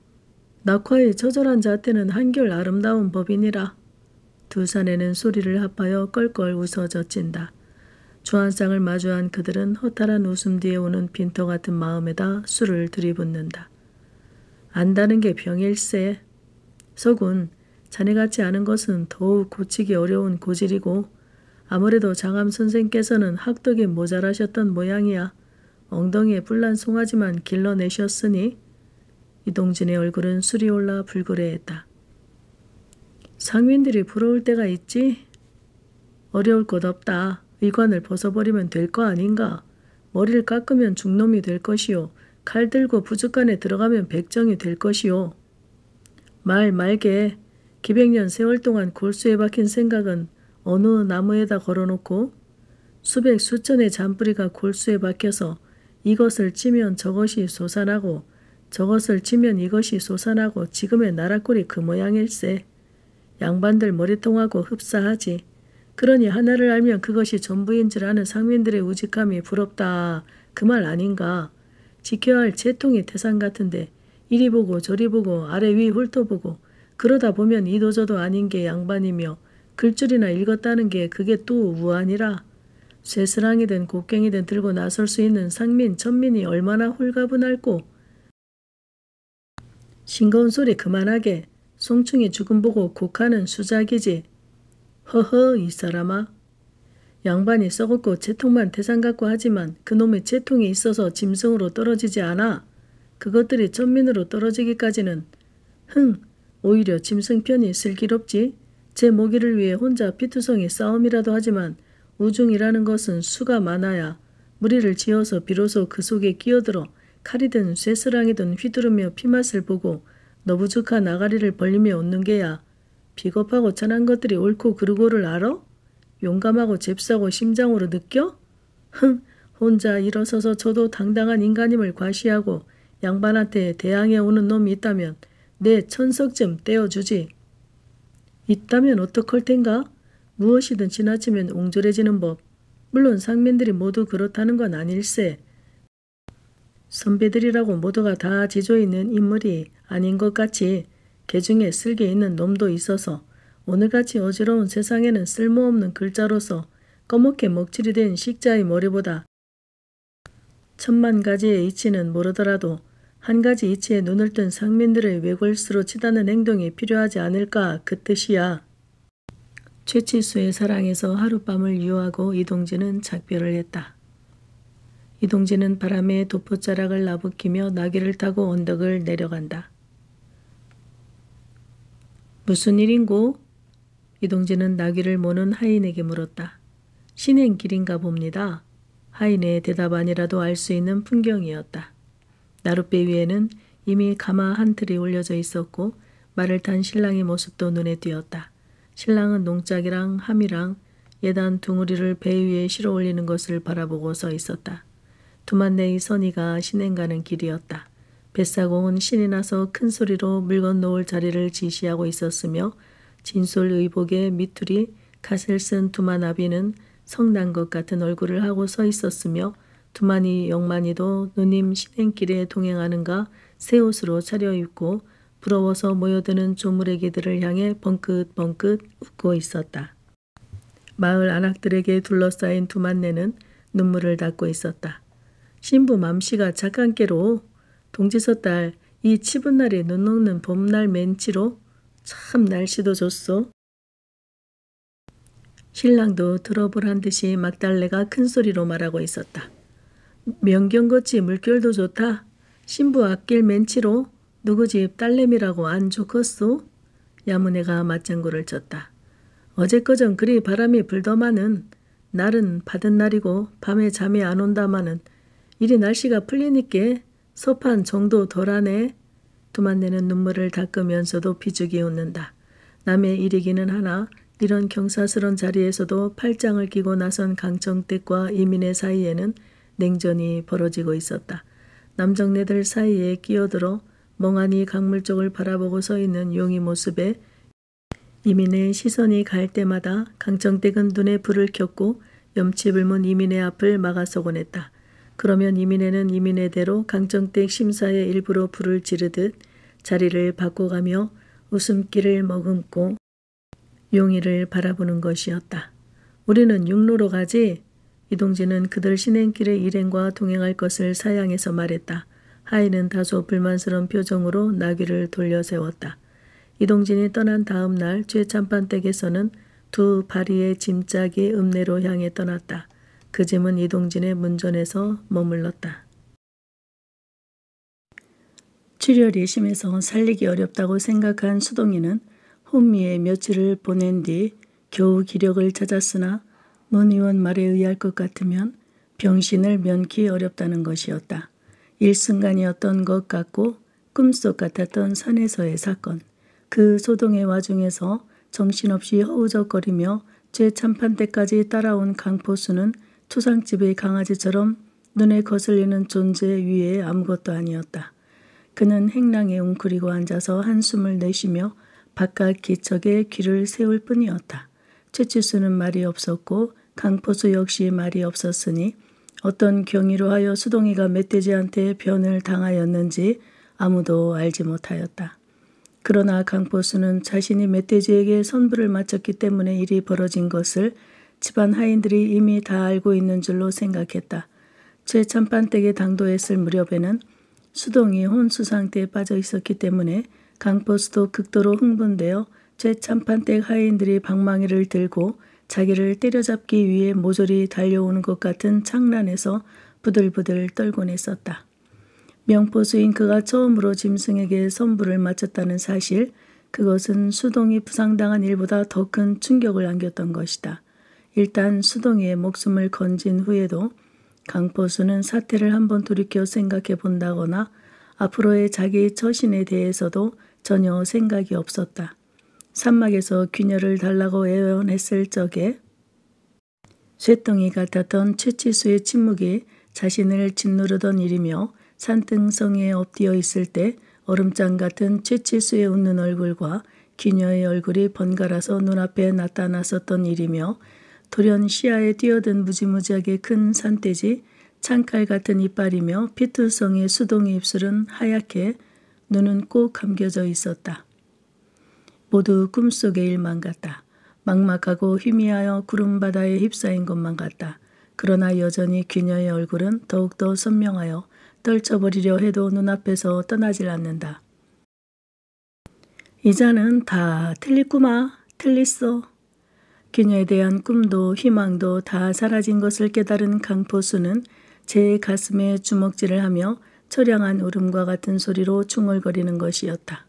낙화의 처절한 자태는 한결 아름다운 법이니라. 두 사내는 소리를 합하여 껄껄 웃어 젖힌다. 주한상을 마주한 그들은 허탈한 웃음 뒤에 오는 빈터 같은 마음에다 술을 들이붓는다. 안다는 게 병일세. 서군, 자네같이 아는 것은 더욱 고치기 어려운 고질이고 아무래도 장암 선생께서는 학덕이 모자라셨던 모양이야. 엉덩이에 뿔난 송아지만 길러내셨으니. 이동진의 얼굴은 술이 올라 불그레했다. 상민들이 부러울 때가 있지? 어려울 것 없다. 의관을 벗어버리면 될 거 아닌가? 머리를 깎으면 중놈이 될 것이요. 칼 들고 부죽간에 들어가면 백정이 될 것이요. 말게. 기백년 세월 동안 골수에 박힌 생각은 어느 나무에다 걸어놓고 수백 수천의 잔뿌리가 골수에 박혀서 이것을 치면 저것이 솟아나고 저것을 치면 이것이 솟아나고 지금의 나라꼴이 그 모양일세. 양반들 머리통하고 흡사하지. 그러니 하나를 알면 그것이 전부인 줄 아는 상민들의 우직함이 부럽다. 그 말 아닌가. 지켜야 할 채통이 태산 같은데 이리 보고 저리 보고 아래 위 훑어보고 그러다 보면 이도저도 아닌 게 양반이며 글줄이나 읽었다는 게 그게 또 우한이라. 쇠스랑이든 곡괭이든 들고 나설 수 있는 상민 천민이 얼마나 홀가분할꼬. 싱거운 소리 그만하게. 송충이 죽음 보고 곡하는 수작이지. 허허, 이 사람아. 양반이 썩었고 채통만 태산 같고 하지만 그놈의 채통이 있어서 짐승으로 떨어지지 않아. 그것들이 천민으로 떨어지기까지는 오히려 짐승편이 슬기롭지. 제 모기를 위해 혼자 피투성이 싸움이라도 하지만 우중이라는 것은 수가 많아야 무리를 지어서 비로소 그 속에 끼어들어 칼이든 쇠스랑이든 휘두르며 피맛을 보고 너부죽한 아가리를 벌리며 웃는 게야. 비겁하고 천한 것들이 옳고 그르고를 알아? 용감하고 잽싸고 심장으로 느껴? 혼자 일어서서 저도 당당한 인간임을 과시하고 양반한테 대항해 오는 놈이 있다면 내 천석 좀 떼어주지. 있다면 어떡할 텐가? 무엇이든 지나치면 옹졸해지는 법. 물론 상민들이 모두 그렇다는 건 아닐세. 선배들이라고 모두가 다 지조 있는 인물이 아닌 것 같이 개중에 쓸개 있는 놈도 있어서 오늘같이 어지러운 세상에는 쓸모없는 글자로서 꺼멓게 먹칠이 된 식자의 머리보다 10,000가지의 이치는 모르더라도 한 가지 이치에 눈을 뜬 상민들의 외골수로 치닫는 행동이 필요하지 않을까 그 뜻이야. 최치수의 사랑에서 하룻밤을 유하고 이동진은 작별을 했다. 이동진은 바람에 도포자락을 나부끼며 나귀를 타고 언덕을 내려간다. 무슨 일인고? 이동진은 나귀를 모는 하인에게 물었다. 신행길인가 봅니다. 하인의 대답 아니라도 알 수 있는 풍경이었다. 나룻배 위에는 이미 가마 한 틀이 올려져 있었고 말을 탄 신랑의 모습도 눈에 띄었다. 신랑은 농짝이랑 함이랑 예단 둥우리를 배 위에 실어 올리는 것을 바라보고 서 있었다. 두만네의 선의가 신행 가는 길이었다. 뱃사공은 신이 나서 큰 소리로 물건 놓을 자리를 지시하고 있었으며 진솔의복의 밑줄이 갓을 쓴 두만아비는 성난 것 같은 얼굴을 하고 서 있었으며 두만이 영만이도 누님 신행길에 동행하는가 새 옷으로 차려입고 부러워서 모여드는 조무래기들을 향해 벙긋벙긋 웃고 있었다. 마을 안악들에게 둘러싸인 두만네는 눈물을 닦고 있었다. 신부 맘씨가 착한께로 동지서 딸 이 치분 날에 눈 녹는 봄날 맨치로 참 날씨도 좋소. 신랑도 들어보란 듯이 막달래가 큰 소리로 말하고 있었다. 명경같이 물결도 좋다. 신부 앞길 맨치로 누구 집 딸내미라고 안 좋겠소? 야무네가 맞장구를 쳤다. 어제꺼전 그리 바람이 불더마는 날은 받은 날이고 밤에 잠이 안 온다마는 이리 날씨가 풀리니께 서판 정도 덜하네. 두만네는 눈물을 닦으면서도 비죽이 웃는다. 남의 일이기는 하나 이런 경사스런 자리에서도 팔짱을 끼고 나선 강정댁과 이민의 사이에는 냉전이 벌어지고 있었다. 남정네들 사이에 끼어들어 멍하니 강물 쪽을 바라보고 서 있는 용의 모습에 이민의 시선이 갈 때마다 강정댁은 눈에 불을 켰고 염칩을 문 이민의 앞을 막아서곤 했다. 그러면 이민혜는 이민혜대로 강정댁 심사에 일부러 불을 지르듯 자리를 바꿔가며 웃음기를 머금고 용의를 바라보는 것이었다. 우리는 육로로 가지. 이동진은 그들 신행길의 일행과 동행할 것을 사양해서 말했다. 하인은 다소 불만스러운 표정으로 나귀를 돌려 세웠다. 이동진이 떠난 다음 날 죄참판댁에서는 두 바리의 짐짝이 읍내로 향해 떠났다. 그 짐은 이동진의 문전에서 머물렀다. 출혈이 심해서 살리기 어렵다고 생각한 수동이는 혼미에 며칠을 보낸 뒤 겨우 기력을 찾았으나 문 의원 말에 의할 것 같으면 병신을 면키 어렵다는 것이었다. 일순간이었던 것 같고 꿈속 같았던 산에서의 사건. 그 소동의 와중에서 정신없이 허우적거리며 죄참판때까지 따라온 강포수는 투상집의 강아지처럼 눈에 거슬리는 존재 위에 아무것도 아니었다. 그는 행랑에 웅크리고 앉아서 한숨을 내쉬며 바깥 기척에 귀를 세울 뿐이었다. 최치수는 말이 없었고 강포수 역시 말이 없었으니 어떤 경위로 하여 수동이가 멧돼지한테 변을 당하였는지 아무도 알지 못하였다. 그러나 강포수는 자신이 멧돼지에게 선불을 마쳤기 때문에 일이 벌어진 것을 집안 하인들이 이미 다 알고 있는 줄로 생각했다. 죄참판댁에 당도했을 무렵에는 수동이 혼수 상태에 빠져 있었기 때문에 강포수도 극도로 흥분되어 죄참판댁 하인들이 방망이를 들고 자기를 때려잡기 위해 모조리 달려오는 것 같은 창란에서 부들부들 떨곤 했었다. 명포수인 그가 처음으로 짐승에게 선불을 마쳤다는 사실, 그것은 수동이 부상당한 일보다 더 큰 충격을 안겼던 것이다. 일단 수동이의 목숨을 건진 후에도 강포수는 사태를 한번 돌이켜 생각해 본다거나 앞으로의 자기 처신에 대해서도 전혀 생각이 없었다. 산막에서 귀녀를 달라고 애원했을 적에 쇠덩이 같았던 최치수의 침묵이 자신을 짓누르던 일이며 산등성이에 엎드려 있을 때 얼음장 같은 최치수의 웃는 얼굴과 귀녀의 얼굴이 번갈아서 눈앞에 나타났었던 일이며 돌연 시야에 뛰어든 무지무지하게 큰 산돼지, 창칼 같은 이빨이며 피투성의 수동의 입술은 하얗게 눈은 꼭 감겨져 있었다. 모두 꿈속의 일만 같다. 막막하고 희미하여 구름바다에 휩싸인 것만 같다. 그러나 여전히 귀녀의 얼굴은 더욱더 선명하여 떨쳐버리려 해도 눈앞에서 떠나질 않는다. 이자는 다 틀리구마. 틀리소. 귀녀에 대한 꿈도 희망도 다 사라진 것을 깨달은 강포수는 제 가슴에 주먹질을 하며 처량한 울음과 같은 소리로 중얼거리는 것이었다.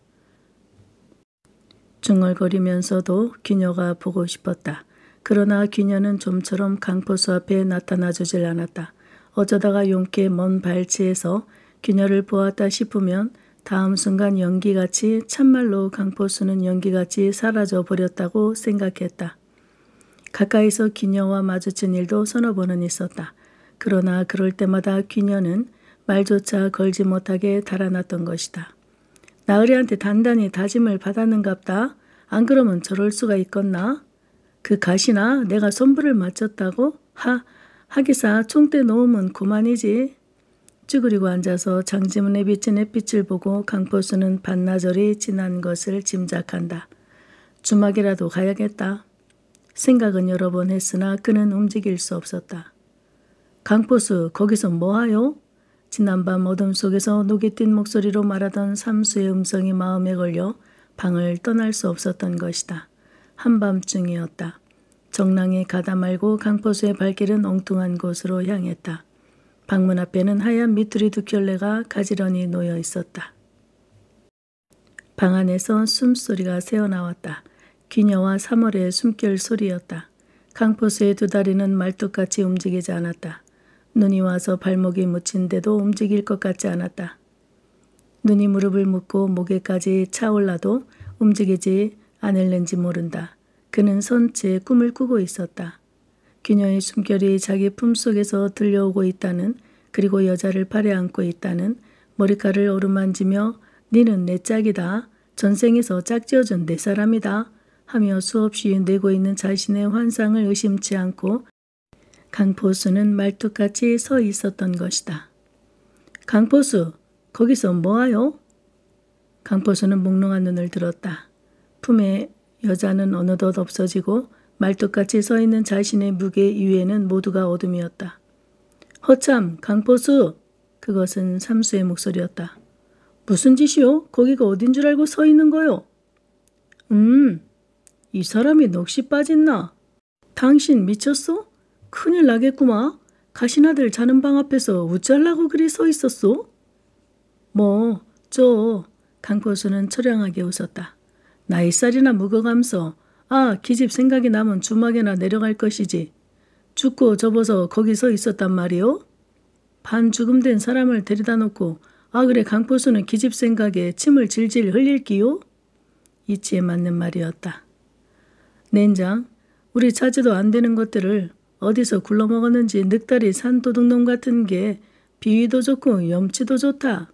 중얼거리면서도 귀녀가 보고 싶었다. 그러나 귀녀는 좀처럼 강포수 앞에 나타나주질 않았다. 어쩌다가 용케 먼 발치에서 귀녀를 보았다 싶으면 다음 순간 연기같이 참말로 강포수는 연기같이 사라져 버렸다고 생각했다. 가까이서 귀녀와 마주친 일도 서너 번은 있었다. 그러나 그럴 때마다 귀녀는 말조차 걸지 못하게 달아났던 것이다. 나으리한테 단단히 다짐을 받았는갑다. 안 그러면 저럴 수가 있겠나? 그 가시나 내가 손불을 맞췄다고? 하기사 총대 놓으면 그만이지. 쭈그리고 앉아서 장지문에 비친 햇빛을 보고 강포수는 반나절이 지난 것을 짐작한다. 주막이라도 가야겠다. 생각은 여러 번 했으나 그는 움직일 수 없었다. 강포수 거기서 뭐하요? 지난밤 어둠 속에서 녹이 띈 목소리로 말하던 삼수의 음성이 마음에 걸려 방을 떠날 수 없었던 것이다. 한밤중이었다. 정랑이 가다 말고 강포수의 발길은 엉뚱한 곳으로 향했다. 방문 앞에는 하얀 미투리 두 켤레가 가지런히 놓여 있었다. 방 안에서 숨소리가 새어나왔다. 귀녀와 3월의 숨결 소리였다. 강포수의 두 다리는 말뚝같이 움직이지 않았다. 눈이 와서 발목이 묻힌데도 움직일 것 같지 않았다. 눈이 무릎을 묶고 목에까지 차올라도 움직이지 않을는지 모른다. 그는 선체에 꿈을 꾸고 있었다. 귀녀의 숨결이 자기 품속에서 들려오고 있다는, 그리고 여자를 팔에 안고 있다는, 머리카락을 어루만지며 니는 내 짝이다. 전생에서 짝지어준 내 사람이다. 하며 수없이 내고 있는 자신의 환상을 의심치 않고 강포수는 말뚝같이 서 있었던 것이다. 강포수, 거기서 뭐하요? 강포수는 몽롱한 눈을 들었다. 품에 여자는 어느덧 없어지고 말뚝같이 서 있는 자신의 무게 위에는 모두가 어둠이었다. 허참, 강포수! 그것은 삼수의 목소리였다. 무슨 짓이요? 거기가 어딘 줄 알고 서 있는 거요? 이 사람이 넋이 빠졌나? 당신 미쳤소? 큰일 나겠구마. 가시나들 자는 방 앞에서 우짤라고 그리 서 있었소? 강포수는 처량하게 웃었다. 나이살이나 묵어감서 기집 생각이 나면 주막에나 내려갈 것이지. 죽고 접어서 거기 서 있었단 말이오? 반죽음 된 사람을 데려다 놓고 그래 강포수는 기집 생각에 침을 질질 흘릴기요? 이치에 맞는 말이었다. 낸장, 우리 자제도 안 되는 것들을 어디서 굴러먹었는지 늑다리 산도둑놈 같은 게 비위도 좋고 염치도 좋다.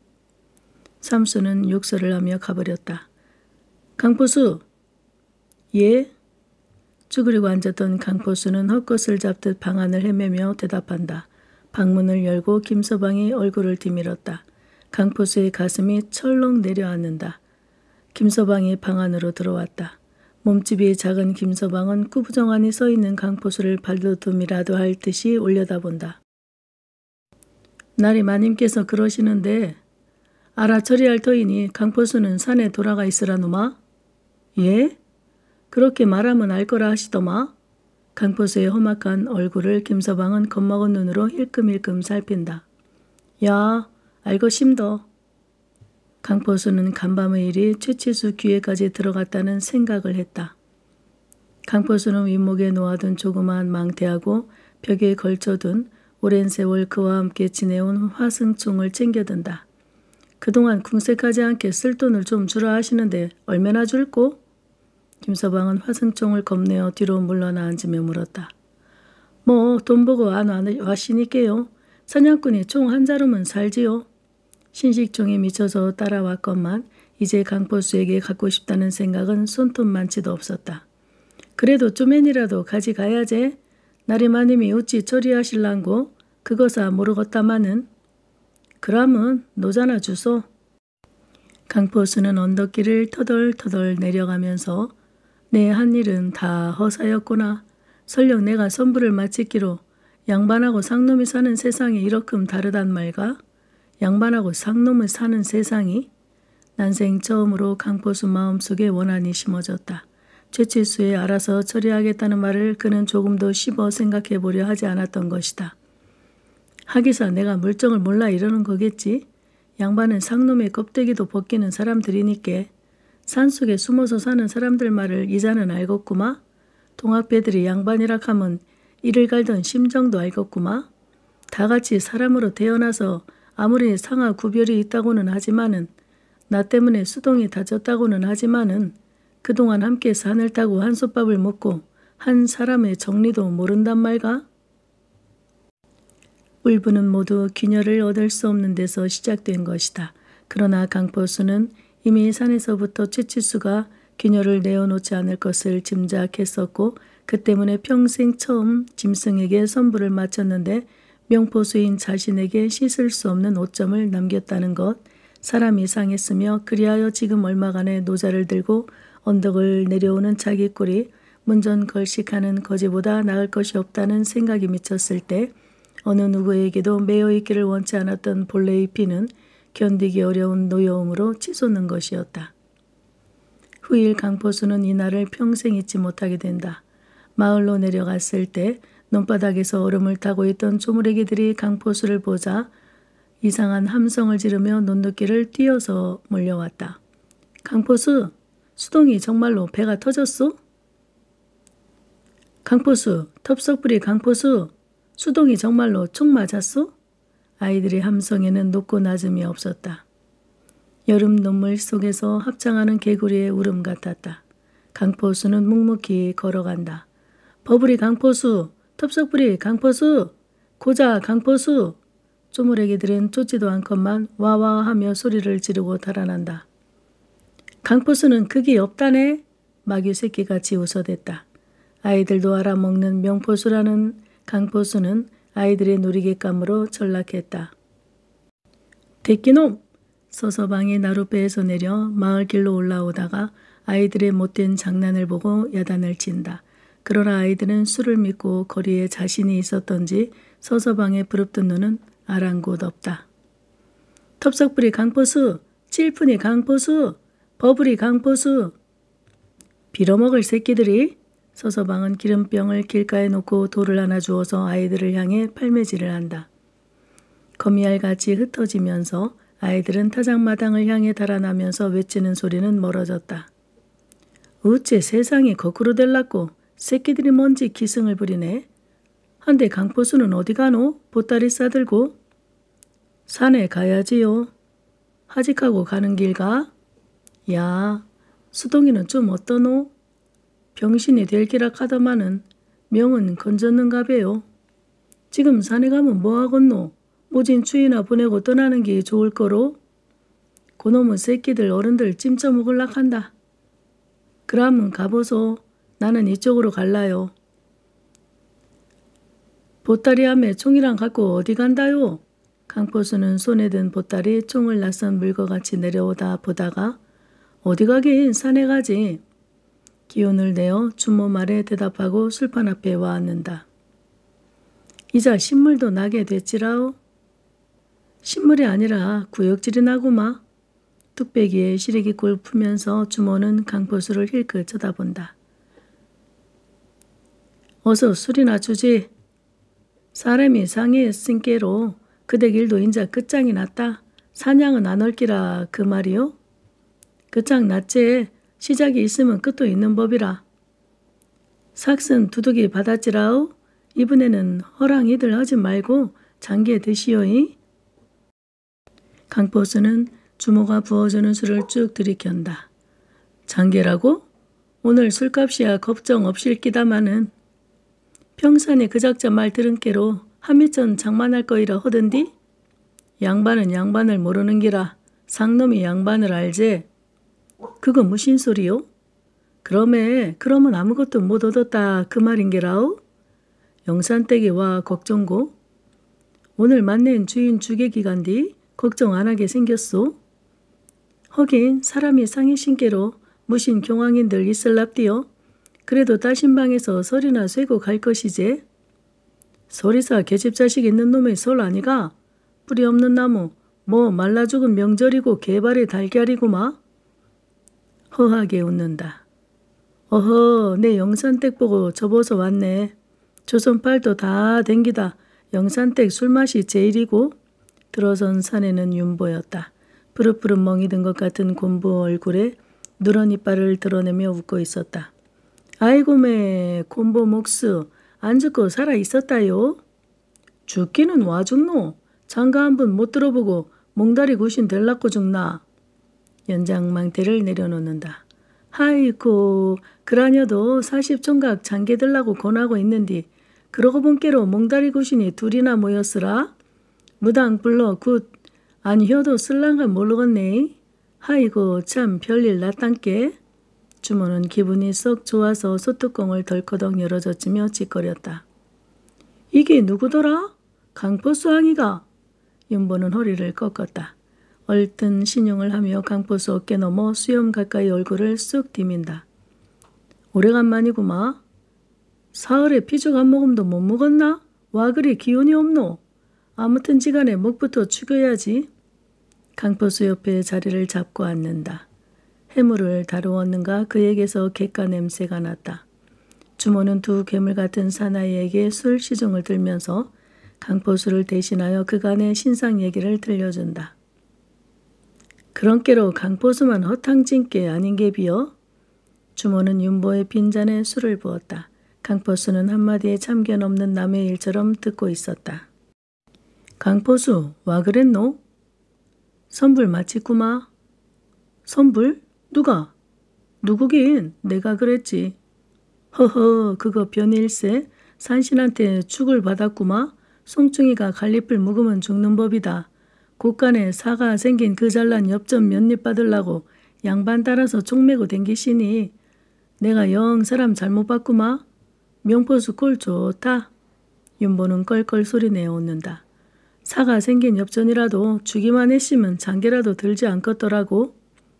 삼수는 욕설을 하며 가버렸다. 강포수! 예? 쭈그리고 앉았던 강포수는 헛것을 잡듯 방 안을 헤매며 대답한다. 방문을 열고 김서방이 얼굴을 디밀었다. 강포수의 가슴이 철렁 내려앉는다. 김서방이 방 안으로 들어왔다. 몸집이 작은 김서방은 꾸부정하니 서 있는 강포수를 발돋움이라도 할 듯이 올려다본다. 나리 마님께서 그러시는데 알아처리할 터이니 강포수는 산에 돌아가 있으라 노마? 예? 그렇게 말하면 알 거라 하시더마? 강포수의 험악한 얼굴을 김서방은 겁먹은 눈으로 힐끔힐끔 살핀다. 야, 알고 심더. 강포수는 간밤의 일이 최치수 귀에까지 들어갔다는 생각을 했다. 강포수는 윗목에 놓아둔 조그마한 망태하고 벽에 걸쳐둔 오랜 세월 그와 함께 지내온 화승총을 챙겨든다. 그동안 궁색하지 않게 쓸 돈을 좀 주라 하시는데 얼마나 줄꼬? 김서방은 화승총을 겁내어 뒤로 물러나 앉으며 물었다. 돈 보고 안 와시니께요. 사냥꾼이 총 한 자루면 살지요. 신식종에 미쳐서 따라왔건만 이제 강포수에게 갖고 싶다는 생각은 손톱만치도 없었다. 그래도 쪼맨이라도 가지가야제. 나리마님이 어찌 처리하실란고? 그거사 모르겠다마는. 그람은 노자나 주소. 강포수는 언덕길을 터덜터덜 내려가면서 내 한 일은 다 허사였구나. 설령 내가 선부를 마치기로 양반하고 상놈이 사는 세상이 이렇끔 다르단 말가? 양반하고 상놈을 사는 세상이? 난생 처음으로 강포수 마음속에 원한이 심어졌다. 최칠수에 알아서 처리하겠다는 말을 그는 조금도 씹어 생각해 보려 하지 않았던 것이다. 하기사 내가 물정을 몰라 이러는 거겠지. 양반은 상놈의 껍데기도 벗기는 사람들이니께 산속에 숨어서 사는 사람들 말을 이자는 알겠구마. 동학배들이 양반이라 하면 이를 갈던 심정도 알겠구마. 다같이 사람으로 태어나서 아무리 상하 구별이 있다고는 하지만은 나 때문에 수동이 다쳤다고는 하지만은 그동안 함께 산을 타고 한솥밥을 먹고 한 사람의 정리도 모른단 말가? 울분은 모두 귀녀를 얻을 수 없는 데서 시작된 것이다. 그러나 강포수는 이미 산에서부터 최칠수가 귀녀를 내어놓지 않을 것을 짐작했었고 그 때문에 평생 처음 짐승에게 선부를 마쳤는데 명포수인 자신에게 씻을 수 없는 오점을 남겼다는 것, 사람이 상했으며 그리하여 지금 얼마간의 노자를 들고 언덕을 내려오는 자기 꼴이 문전걸식하는 거지보다 나을 것이 없다는 생각이 미쳤을 때 어느 누구에게도 매여 있기를 원치 않았던 본래의 피는 견디기 어려운 노여움으로 치솟는 것이었다. 후일 강포수는 이날을 평생 잊지 못하게 된다. 마을로 내려갔을 때 논바닥에서 얼음을 타고 있던 조무래기들이 강포수를 보자 이상한 함성을 지르며 논둑길을 뛰어서 몰려왔다. 강포수, 수동이 정말로 배가 터졌소? 강포수, 텁석부리 강포수, 수동이 정말로 총 맞았소? 아이들의 함성에는 높고 낮음이 없었다. 여름 눈물 속에서 합창하는 개구리의 울음 같았다. 강포수는 묵묵히 걸어간다. 버부리 강포수, 텁석부리 강포수, 고자 강포수. 쪼무레기들은 쫓지도 않건만 와와 하며 소리를 지르고 달아난다. 강포수는 극이 없다네. 마귀 새끼같이 웃어댔다. 아이들도 알아먹는 명포수라는 강포수는 아이들의 놀이객감으로 전락했다. 대끼놈! 서서방이 나룻배에서 내려 마을길로 올라오다가 아이들의 못된 장난을 보고 야단을 친다. 그러나 아이들은 술을 믿고 거리에 자신이 있었던지 서서방의 부릅뜬 눈은 아랑곳 없다. 텁석부리 강포수, 칠푼이 강포수, 버부리 강포수. 빌어먹을 새끼들이. 서서방은 기름병을 길가에 놓고 돌을 하나 주어서 아이들을 향해 팔매질을 한다. 거미알같이 흩어지면서 아이들은 타작마당을 향해 달아나면서 외치는 소리는 멀어졌다. 어째 세상이 거꾸로 될랐고 새끼들이 뭔지 기승을 부리네. 한데 강포수는 어디 가노? 보따리 싸들고. 산에 가야지요. 하직하고 가는 길 가? 야, 수동이는 좀 어떠노? 병신이 될 기라 하더만은 명은 건졌는가 배요. 지금 산에 가면 뭐하겠노? 모진 추위나 보내고 떠나는 게 좋을 거로? 그놈의 새끼들 어른들 찜쪄 먹을락 한다. 그러면 가보소. 나는 이쪽으로 갈라요. 보따리 함에 총이랑 갖고 어디 간다요? 강포수는 손에 든 보따리 총을 낯선 물거같이 내려오다 보다가 어디 가긴 산에 가지. 기운을 내어 주모 말에 대답하고 술판 앞에 와 앉는다. 이자 신물도 나게 됐지라오. 신물이 아니라 구역질이 나구마. 뚝배기에 시래기 꼴 푸면서 주모는 강포수를 힐끗 쳐다본다. 어서 술이나 주지. 사람이 상해했으니께로 그대 길도 인자 끝장이 났다. 사냥은 안 올기라 그 말이요? 끝장 났지. 시작이 있으면 끝도 있는 법이라. 삭슨 두둑이 받았지라오. 이번에는 허랑이들 하지 말고 장기에 드시오이. 강포수는 주모가 부어주는 술을 쭉 들이켠다. 장계라고? 오늘 술값이야 걱정 없실 끼다마는. 평산에 그 작자 말 들은 깨로 한미천 장만할 거이라 허던디? 양반은 양반을 모르는 기라 상놈이 양반을 알제. 그거 무슨 소리요? 그러면 아무것도 못 얻었다 그 말인게라오? 영산댁에 와 걱정고? 오늘 만낸 주인 주객이 간디 걱정 안 하게 생겼소? 허긴 사람이 상해신께로 무신 경황인들 있을랍디요. 그래도 따신방에서 설이나 쇠고 갈 것이지. 설이사 계집자식 있는 놈의 설 아니가? 뿌리 없는 나무 뭐 말라 죽은 명절이고 개발의 달걀이구마. 허하게 웃는다. 어허, 내 영산댁 보고 접어서 왔네. 조선팔도 다 댕기다 영산댁 술맛이 제일이고. 들어선 사내는 윤보였다. 푸릇푸릇 멍이 든 것 같은 곤부 얼굴에 누런 이빨을 드러내며 웃고 있었다. 아이고매 곤보 목수 안 죽고 살아 있었다요. 죽기는 와 죽노. 장가 한 번 못 들어보고 몽다리 구신 될라고 죽나. 연장망태를 내려놓는다. 아이고 그라녀도 40총각 장계 들라고 권하고 있는디 그러고 본께로 몽다리 구신이 둘이나 모였으라. 무당 불러 굿 아니혀도 쓸랑가 모르겠네. 아이고 참 별일 났단께. 주모는 기분이 썩 좋아서 소뚜껑을 덜커덕 열어젖으며 찌꺼렸다. 이게 누구더라? 강포수 항이가. 윤보는 허리를 꺾었다. 얼뜬 신용을 하며 강포수 어깨 넘어 수염 가까이 얼굴을 쑥 디민다. 오래간만이구마. 사흘에 피죽 한 모금도 못 먹었나? 와 그리 기운이 없노? 아무튼 지간에 목부터 축여야지. 강포수 옆에 자리를 잡고 앉는다. 해물을 다루었는가 그에게서 객가 냄새가 났다. 주모는 두 괴물 같은 사나이에게 술 시중을 들면서 강포수를 대신하여 그간의 신상 얘기를 들려준다. 그런께로 강포수만 허탕진께 아닌게 비어? 주모는 윤보의 빈잔에 술을 부었다. 강포수는 한마디에 참견 없는 남의 일처럼 듣고 있었다. 강포수 와 그랬노? 선불 마치구마. 선불? 누가? 누구긴 내가 그랬지. 허허 그거 변일세. 산신한테 축을 받았구마. 송충이가 갈리풀 묵으면 죽는 법이다. 곳간에 사가 생긴 그 잘난 엽전 몇입 받으려고 양반 따라서 총 메고 댕기시니 내가 영 사람 잘못 봤구마. 명포수 꼴 좋다. 윤보는 껄껄 소리내어 웃는다. 사가 생긴 엽전이라도 주기만 했으면 장계라도 들지 않겠더라고.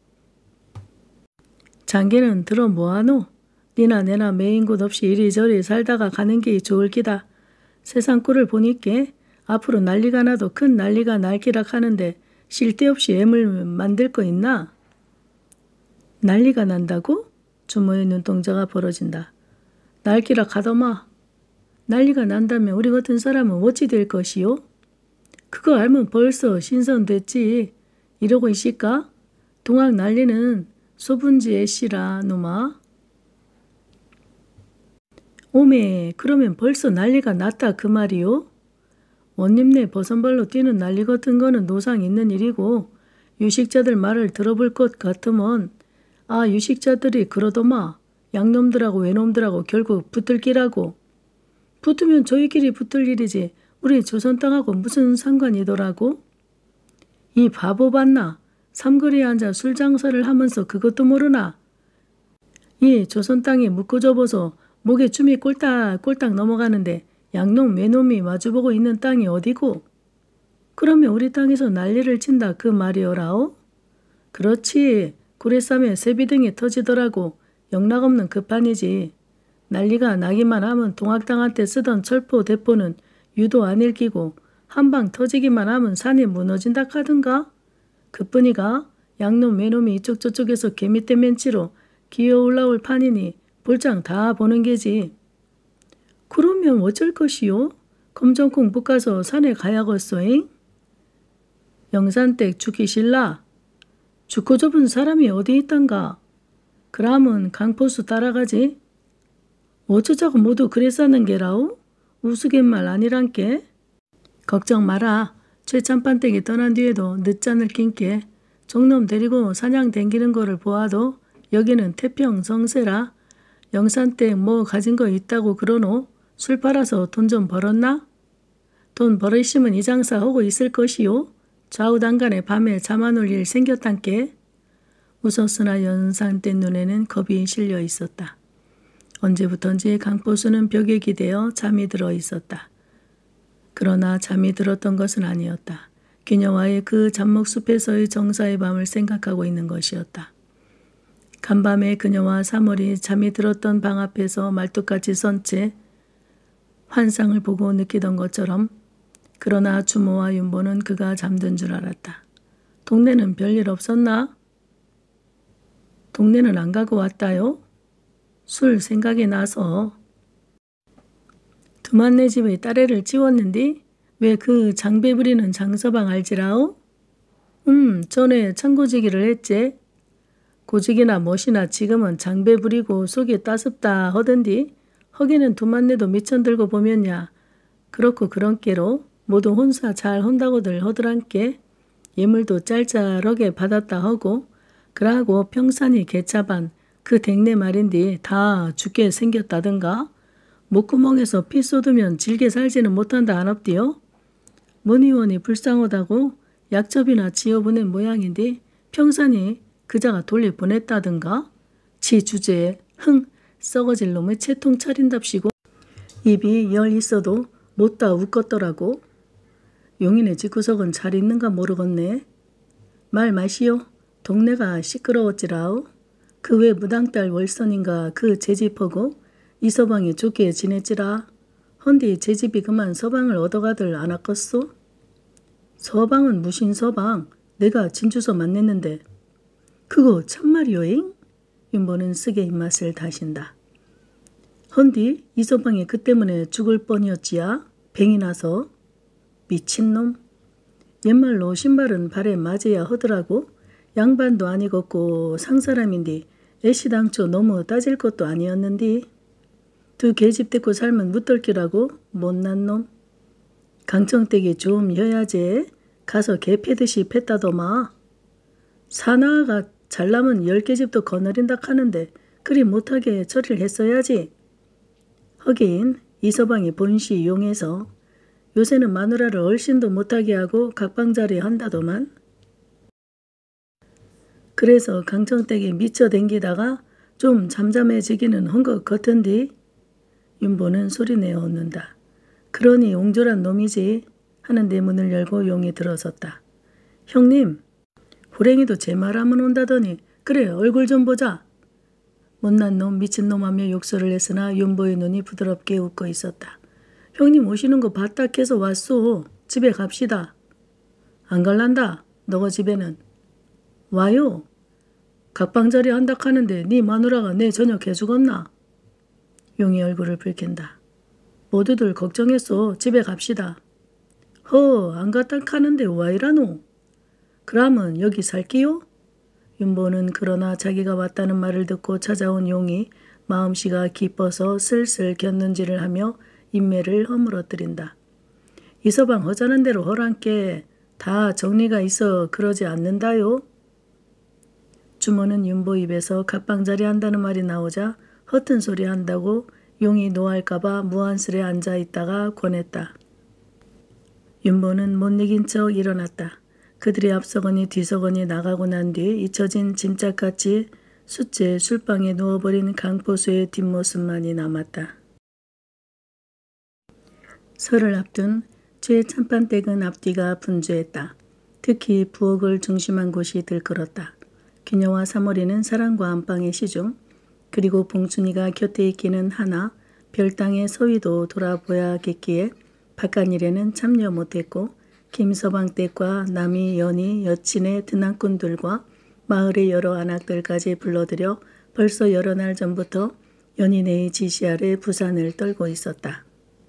장계는 들어 뭐하노? 니나 내나 매인 곳 없이 이리저리 살다가 가는 게 좋을 기다. 세상 꼴을 보니께 앞으로 난리가 나도 큰 난리가 날기락 하는데 실데없이 애물 만들 거 있나? 난리가 난다고? 주모의 눈동자가 벌어진다. 날기락 하더마. 난리가 난다면 우리 같은 사람은 어찌 될 것이요? 그거 알면 벌써 신선됐지. 이러고 있을까? 동학 난리는 소분지의 씨라 노마. 오메 그러면 벌써 난리가 났다 그 말이요? 원님네 버선발로 뛰는 난리 같은 거는 노상 있는 일이고 유식자들 말을 들어볼 것 같으면 아 유식자들이 그러더마. 양놈들하고 외놈들하고 결국 붙을기라고. 붙으면 저희끼리 붙을 일이지 우리 조선 땅하고 무슨 상관이더라고? 이 바보 봤나? 삼거리에 앉아 술 장사를 하면서 그것도 모르나? 이 조선 땅이 묻고 접어서 목에 춤이 꼴딱꼴딱 넘어가는데 양놈 외놈이 마주보고 있는 땅이 어디고? 그러면 우리 땅에서 난리를 친다 그 말이어라오? 그렇지. 구례쌈에 새비등이 터지더라고. 영락없는 급판이지. 난리가 나기만 하면 동학당한테 쓰던 철포 대포는 유도 안 읽히고 한방 터지기만 하면 산이 무너진다 카든가? 그뿐이가 양놈 외놈이 이쪽 저쪽에서 개미떼 멘치로 기어 올라올 판이니 볼장 다 보는 게지. 그러면 어쩔 것이요? 검정콩 볶아서 산에 가야겠소잉? 영산댁 죽기 싫라? 죽고 좁은 사람이 어디 있단가? 그람은 강포수 따라가지? 어쩌자고 모두 그래 사는 게라우? 우스갯말 아니란께? 걱정 마라. 최참판댁이 떠난 뒤에도 늦잠을 낀께 종놈 데리고 사냥 댕기는 거를 보아도 여기는 태평 성세라. 영산댁 뭐 가진 거 있다고 그러노? 술 팔아서 돈 좀 벌었나? 돈 벌으시면 이 장사 하고 있을 것이요? 좌우당간에 밤에 잠 안 올 일 생겼단께. 웃었으나 영산댁 눈에는 겁이 실려 있었다. 언제부턴지 강포수는 벽에 기대어 잠이 들어 있었다. 그러나 잠이 들었던 것은 아니었다. 귀녀와의 그 잡목숲에서의 정사의 밤을 생각하고 있는 것이었다. 간밤에 그녀와 사월이 잠이 들었던 방 앞에서 말뚝같이 선 채 환상을 보고 느끼던 것처럼, 그러나 주모와 윤보는 그가 잠든 줄 알았다. 동네는 별일 없었나? 동네는 안 가고 왔다요? 술 생각이 나서. 두만네 집의 딸애를 지웠는디? 왜 그 장배 부리는 장서방 알지라오? 전에 창고지기를 했제. 고직이나 멋이나 지금은 장배 부리고 속이 따숩다 허던디. 허기는 두만네도 미천들고 보면야 그렇고 그런께로 모두 혼사 잘 혼다고들 허들한께 예물도 짤짤하게 받았다 하고, 그러고 평산이 개차반 그 댁내 말인디 다 죽게 생겼다든가. 목구멍에서 피 쏟으면 질게 살지는 못한다 안 없디요? 문의원이 불쌍하다고 약첩이나 지어보낸 모양인데 평산이 그자가 돌려보냈다든가. 지 주제에 썩어질 놈의 채통 차린답시고 입이 열 있어도 못다 웃겄더라고. 용인의 집구석은 잘 있는가 모르겠네. 말 마시오. 동네가 시끄러웠지라오. 그 외 무당딸 월선인가 그 제집하고 이서방이 좋게 지냈지라. 헌디 제집이 그만 서방을 얻어가들 않았겠소? 서방은 무신 서방. 내가 진주서 만났는데. 그거 참말이오잉? 윤보는 쓰게 입맛을 다신다. 헌디 이서방이 그 때문에 죽을 뻔이었지야. 뱅이 나서. 미친놈. 옛말로 신발은 발에 맞아야 하더라고. 양반도 아니겠고 상사람인디 애시당초 너무 따질 것도 아니었는디. 두 계집 데리고 살면 묻떨기라고. 못난 놈. 강청댁이 좀 여야제. 가서 개 패듯이 팼다더마. 사나가 잘나면 10계집도 거느린다 하는데 그리 못하게 처리를 했어야지. 하긴 이서방이 본시 용해서 요새는 마누라를 얼씬도 못하게 하고 각방자리 한다더만. 그래서 강청댁이 미쳐 댕기다가 좀 잠잠해지기는 한 것 같은디. 윤보는 소리내어 웃는다. 그러니 옹졸한 놈이지 하는데 문을 열고 용이 들어섰다. 형님, 호랭이도 제 말하면 온다더니 그래 얼굴 좀 보자. 못난 놈 미친놈 하며 욕설을 했으나 윤보의 눈이 부드럽게 웃고 있었다. 형님 오시는 거 봤다 해서 왔소. 집에 갑시다. 안 갈란다. 너가 집에는. 와요. 각방자리 한다 하는데 네 마누라가 내 저녁 해주겠나? 용이 얼굴을 붉힌다. 모두들 걱정했어. 집에 갑시다. 안 갔다 카는데 와 이라노? 그러면 여기 살기요? 윤보는 그러나 자기가 왔다는 말을 듣고 찾아온 용이 마음씨가 기뻐서 슬슬 곁눈질을 하며 인매를 허물어뜨린다. 이서방 허자는 대로 허란께 다 정리가 있어 그러지 않는다요? 주모는 윤보 입에서 갑방자리 한다는 말이 나오자 허튼 소리 한다고 용이 노할까봐 무안스레 앉아있다가 권했다. 윤보는 못 이긴 척 일어났다. 그들이 앞서거니 뒤서거니 나가고 난 뒤 잊혀진 짐짝같이 숫제 술방에 누워버린 강포수의 뒷모습만이 남았다. 설을 앞둔 죄 참판댁은 앞뒤가 분주했다. 특히 부엌을 중심한 곳이 들끓었다. 귀녀와 사월이는 사랑과 안방의 시중, 그리고 봉춘이가 곁에 있기는 하나 별당의 서위도 돌아보야겠기에 바깥일에는 참여 못했고 김서방 댁과 남이 연희 여친의 드난꾼들과 마을의 여러 안악들까지 불러들여 벌써 여러 날 전부터 연인의 지시 아래 부산을 떨고 있었다.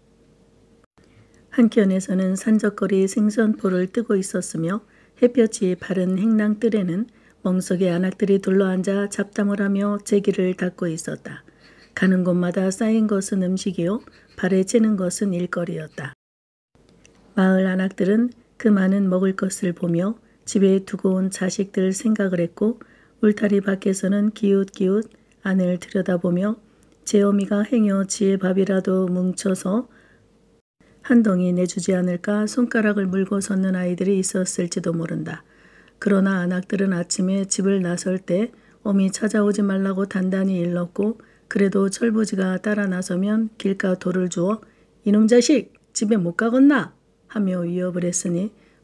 한켠에서는 산적거리 생선포를 뜨고 있었으며 햇볕이 바른 행랑뜰에는 멍석의 안악들이 둘러앉아 잡담을 하며 제기를 닦고 있었다. 가는 곳마다 쌓인 것은 음식이요 발에 채는 것은 일거리였다. 마을 안악들은 그 많은 먹을 것을 보며 집에 두고 온 자식들 생각을 했고 울타리 밖에서는 기웃기웃 안을 들여다보며 제 어미가 행여 지의 밥이라도 뭉쳐서 한 덩이 내주지 않을까 손가락을 물고 섰는 아이들이 있었을지도 모른다. 그러나 안악들은 아침에 집을 나설 때 어미 찾아오지 말라고 단단히 일렀고 그래도 철부지가 따라 나서면 길가 돌을 주어 이놈 자식 집에 못 가겠나 하며 위협을 했으니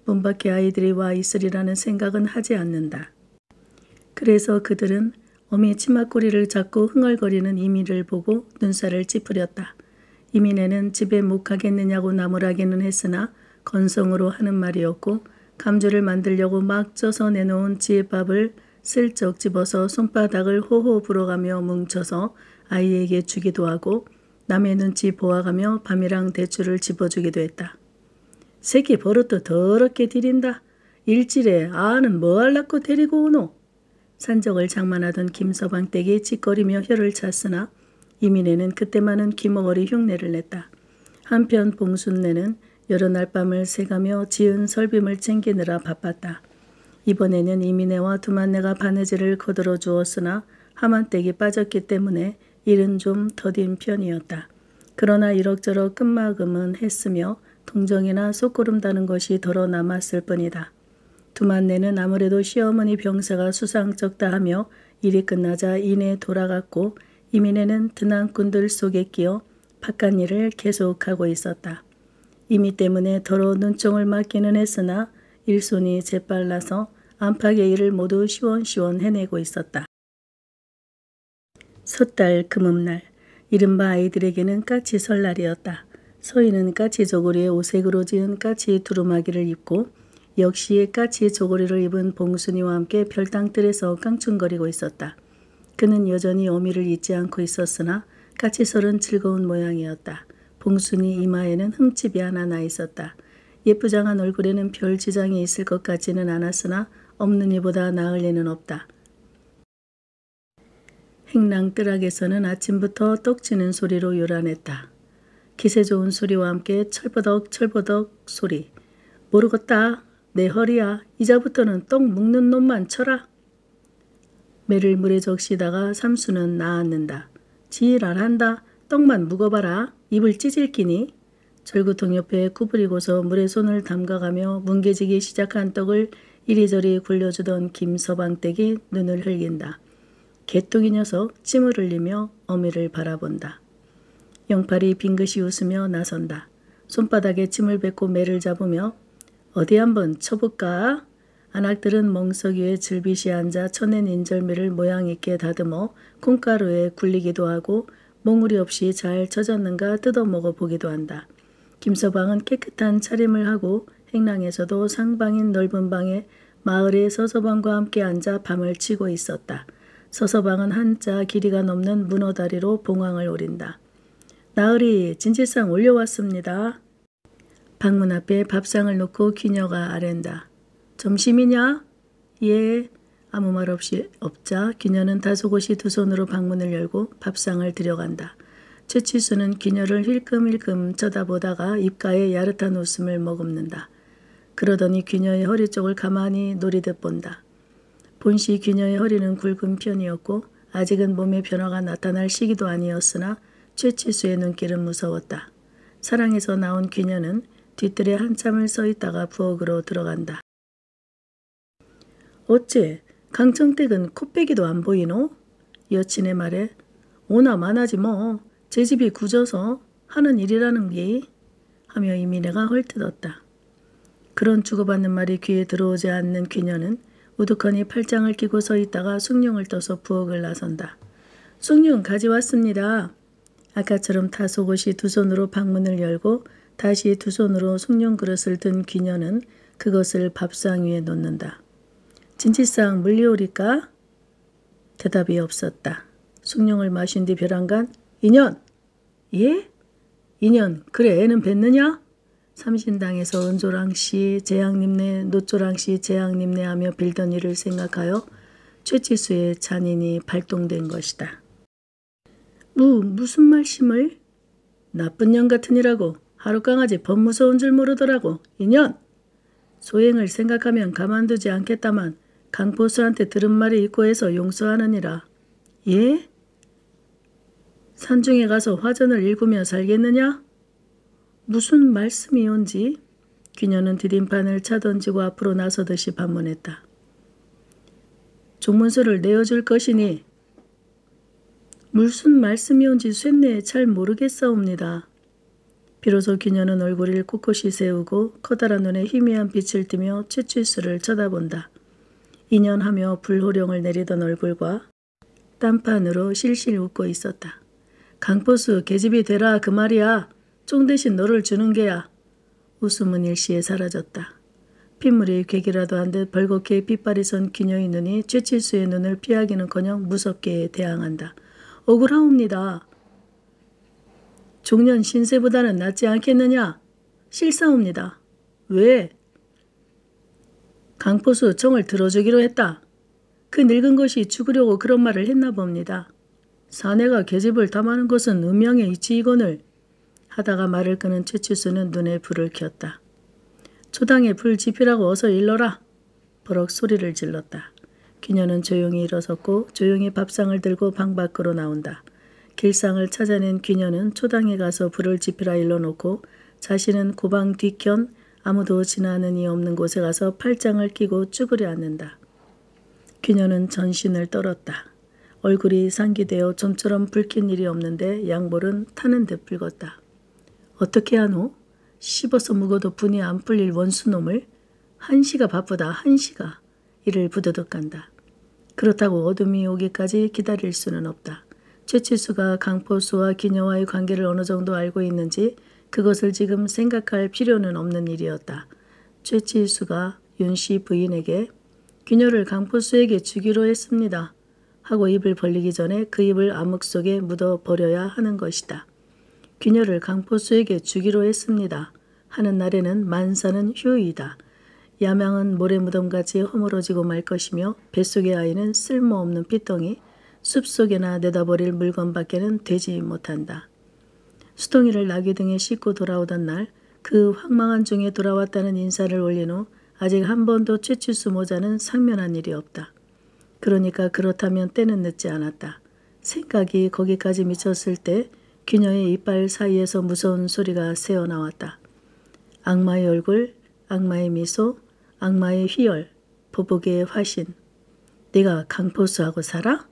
문 밖에 아이들이 와 있으리라는 생각은 하지 않는다. 그래서 그들은 어미 치마꼬리를 잡고 흥얼거리는 이미를 보고 눈살을 찌푸렸다. 이민애는 집에 못 가겠느냐고 나무라기는 했으나 건성으로 하는 말이었고 감주를 만들려고 막 쪄서 내놓은 지혜밥을 슬쩍 집어서 손바닥을 호호 불어가며 뭉쳐서 아이에게 주기도 하고 남의 눈치 보아가며 밤이랑 대추를 집어주기도 했다. 새끼 버릇도 더럽게 디린다. 일질에 아는 뭐 할라고 데리고 오노? 산적을 장만하던 김서방 댁이 찌꺼리며 혀를 찼으나 이민애는 그때만은 귀머거리 흉내를 냈다. 한편 봉순네는 여러 날 밤을 새가며 지은 설빔을 챙기느라 바빴다. 이번에는 이민애와 두만네가 바느질을 거들어 주었으나 하만댁이 빠졌기 때문에 일은 좀 더딘 편이었다. 그러나 이럭저럭 끝마금은 했으며 동정이나 쏙구름 다는 것이 덜어 남았을 뿐이다. 두만네는 아무래도 시어머니 병사가 수상쩍다 하며 일이 끝나자 이내 돌아갔고 이민애는 드난꾼들 속에 끼어 바깥일을 계속하고 있었다. 이미 때문에 더러 눈총을 맞기는 했으나 일손이 재빨라서 안팎의 일을 모두 시원시원 해내고 있었다. 섣달 금음날, 이른바 아이들에게는 까치 설날이었다. 서희는 까치 저고리에 오색으로 지은 까치 두루마기를 입고 역시 까치 저고리를 입은 봉순이와 함께 별당뜰에서 깡충거리고 있었다. 그는 여전히 어미를 잊지 않고 있었으나 까치설은 즐거운 모양이었다. 봉순이 이마에는 흠집이 하나 나 있었다. 예쁘장한 얼굴에는 별 지장이 있을 것 같지는 않았으나 없는 이보다 나을 리는 없다. 행랑뜰락에서는 아침부터 떡치는 소리로 요란했다. 기세 좋은 소리와 함께 철버덕 철버덕 소리. 모르겠다. 내 허리야. 이자부터는 떡 묵는 놈만 쳐라. 매를 물에 적시다가 삼수는 나앉는다. 지랄한다. 떡만 묵어봐라. 입을 찢을 끼니. 절구통 옆에 구부리고서 물에 손을 담가가며 뭉개지기 시작한 떡을 이리저리 굴려주던 김서방댁이 눈을 흘긴다. 개똥이 녀석 침을 흘리며 어미를 바라본다. 영팔이 빙긋이 웃으며 나선다. 손바닥에 침을 뱉고 매를 잡으며 어디 한번 쳐볼까? 안악들은 멍석 위에 질빗이 앉아 쳐낸 인절미를 모양 있게 다듬어 콩가루에 굴리기도 하고 몽우리 없이 잘 쳐졌는가 뜯어먹어 보기도 한다. 김서방은 깨끗한 차림을 하고 행랑에서도 상방인 넓은 방에 마을의 서서방과 함께 앉아 밤을 치고 있었다. 서서방은 한자 길이가 넘는 문어다리로 봉황을 오린다. 나으리 진지상 올려왔습니다. 방문 앞에 밥상을 놓고 귀녀가 아랜다. 점심이냐? 예. 아무 말 없이 없자 귀녀는 다소곳이 두 손으로 방문을 열고 밥상을 들여간다. 최치수는 귀녀를 힐끔힐끔 쳐다보다가 입가에 야릇한 웃음을 머금는다. 그러더니 귀녀의 허리 쪽을 가만히 노리듯 본다. 본시 귀녀의 허리는 굵은 편이었고 아직은 몸의 변화가 나타날 시기도 아니었으나 최치수의 눈길은 무서웠다. 사랑에서 나온 귀녀는 뒤뜰에 한참을 서 있다가 부엌으로 들어간다. 어째 강청댁은 코빼기도 안 보이노? 여친의 말에 오나 마나지 뭐 제 집이 굳어서 하는 일이라는 게 하며 이민애가 헐뜯었다. 그런 주고받는 말이 귀에 들어오지 않는 귀녀는 우두커니 팔짱을 끼고 서 있다가 숭늉을 떠서 부엌을 나선다. 숭늉 가져왔습니다. 아까처럼 다소곳이 두 손으로 방문을 열고 다시 두 손으로 숭늉 그릇을 든 귀녀는 그것을 밥상 위에 놓는다. 진치상 물리오리까? 대답이 없었다. 숭늉을 마신 뒤 벼랑간 인연! 예? 인연 그래 애는 뱉느냐? 삼신당에서 은조랑씨 재앙님네 노조랑씨 재앙님네 하며 빌던 일을 생각하여 최치수의 잔인이 발동된 것이다. 무슨 말씀을? 나쁜 년 같으니라고 하룻강아지 법 무서운 줄 모르더라고. 인연! 소행을 생각하면 가만두지 않겠다만 강보수한테 들은 말이 있고 해서 용서하느니라. 예? 산중에 가서 화전을 읽으며 살겠느냐? 무슨 말씀이온지? 귀녀는 디딤판을 차던지고 앞으로 나서듯이 반문했다. 종문서를 내어줄 것이니 무슨 말씀이온지 쇳내 잘 모르겠사옵니다. 비로소 귀녀는 얼굴을 꼿꼿이 세우고 커다란 눈에 희미한 빛을 띠며 최칠수를 쳐다본다. 인연하며 불호령을 내리던 얼굴과 딴판으로 실실 웃고 있었다. 강포수 계집이 되라 그 말이야. 쫑 대신 너를 주는 게야. 웃음은 일시에 사라졌다. 핏물이 괴기라도 한 듯 벌겋게 빛발이 선 귀녀의 눈이 최칠수의 눈을 피하기는커녕 무섭게 대항한다. 억울하옵니다. 종년 신세보다는 낫지 않겠느냐? 실사옵니다. 왜? 강포수 정을 들어주기로 했다. 그 늙은 것이 죽으려고 그런 말을 했나 봅니다. 사내가 계집을 탐하는 것은 음양의 이치이거늘. 하다가 말을 끄는 최칠수는 눈에 불을 켰다. 초당에 불 지피라고 어서 일러라. 버럭 소리를 질렀다. 귀녀는 조용히 일어섰고 조용히 밥상을 들고 방 밖으로 나온다. 길상을 찾아낸 귀녀는 초당에 가서 불을 지피라 일러놓고 자신은 고방 뒤켠 아무도 지나는 이 없는 곳에 가서 팔짱을 끼고 쭈그려 앉는다. 귀녀는 전신을 떨었다. 얼굴이 상기되어 좀처럼 붉힌 일이 없는데 양볼은 타는 듯 붉었다. 어떻게 하노? 씹어서 묵어도 분이 안 풀릴 원수놈을? 한시가 바쁘다 한시가. 이를 부드덕한다. 그렇다고 어둠이 오기까지 기다릴 수는 없다. 최칠수가 강포수와 귀녀와의 관계를 어느 정도 알고 있는지 그것을 지금 생각할 필요는 없는 일이었다. 최칠수가 윤씨 부인에게 귀녀를 강포수에게 주기로 했습니다. 하고 입을 벌리기 전에 그 입을 암흑 속에 묻어버려야 하는 것이다. 귀녀를 강포수에게 주기로 했습니다. 하는 날에는 만사는 휴이다. 야망은 모래무덤같이 허물어지고 말 것이며 뱃속의 아이는 쓸모없는 핏덩이, 숲속에나 내다버릴 물건밖에는 되지 못한다. 수동이를 나귀 등에 싣고 돌아오던 날 그 황망한 중에 돌아왔다는 인사를 올린 후 아직 한 번도 최칠수 모자는 상면한 일이 없다. 그러니까 그렇다면 때는 늦지 않았다. 생각이 거기까지 미쳤을 때 귀녀의 이빨 사이에서 무서운 소리가 새어나왔다. 악마의 얼굴, 악마의 미소, 악마의 희열, 보복의 화신. 네가 강포수하고 살아?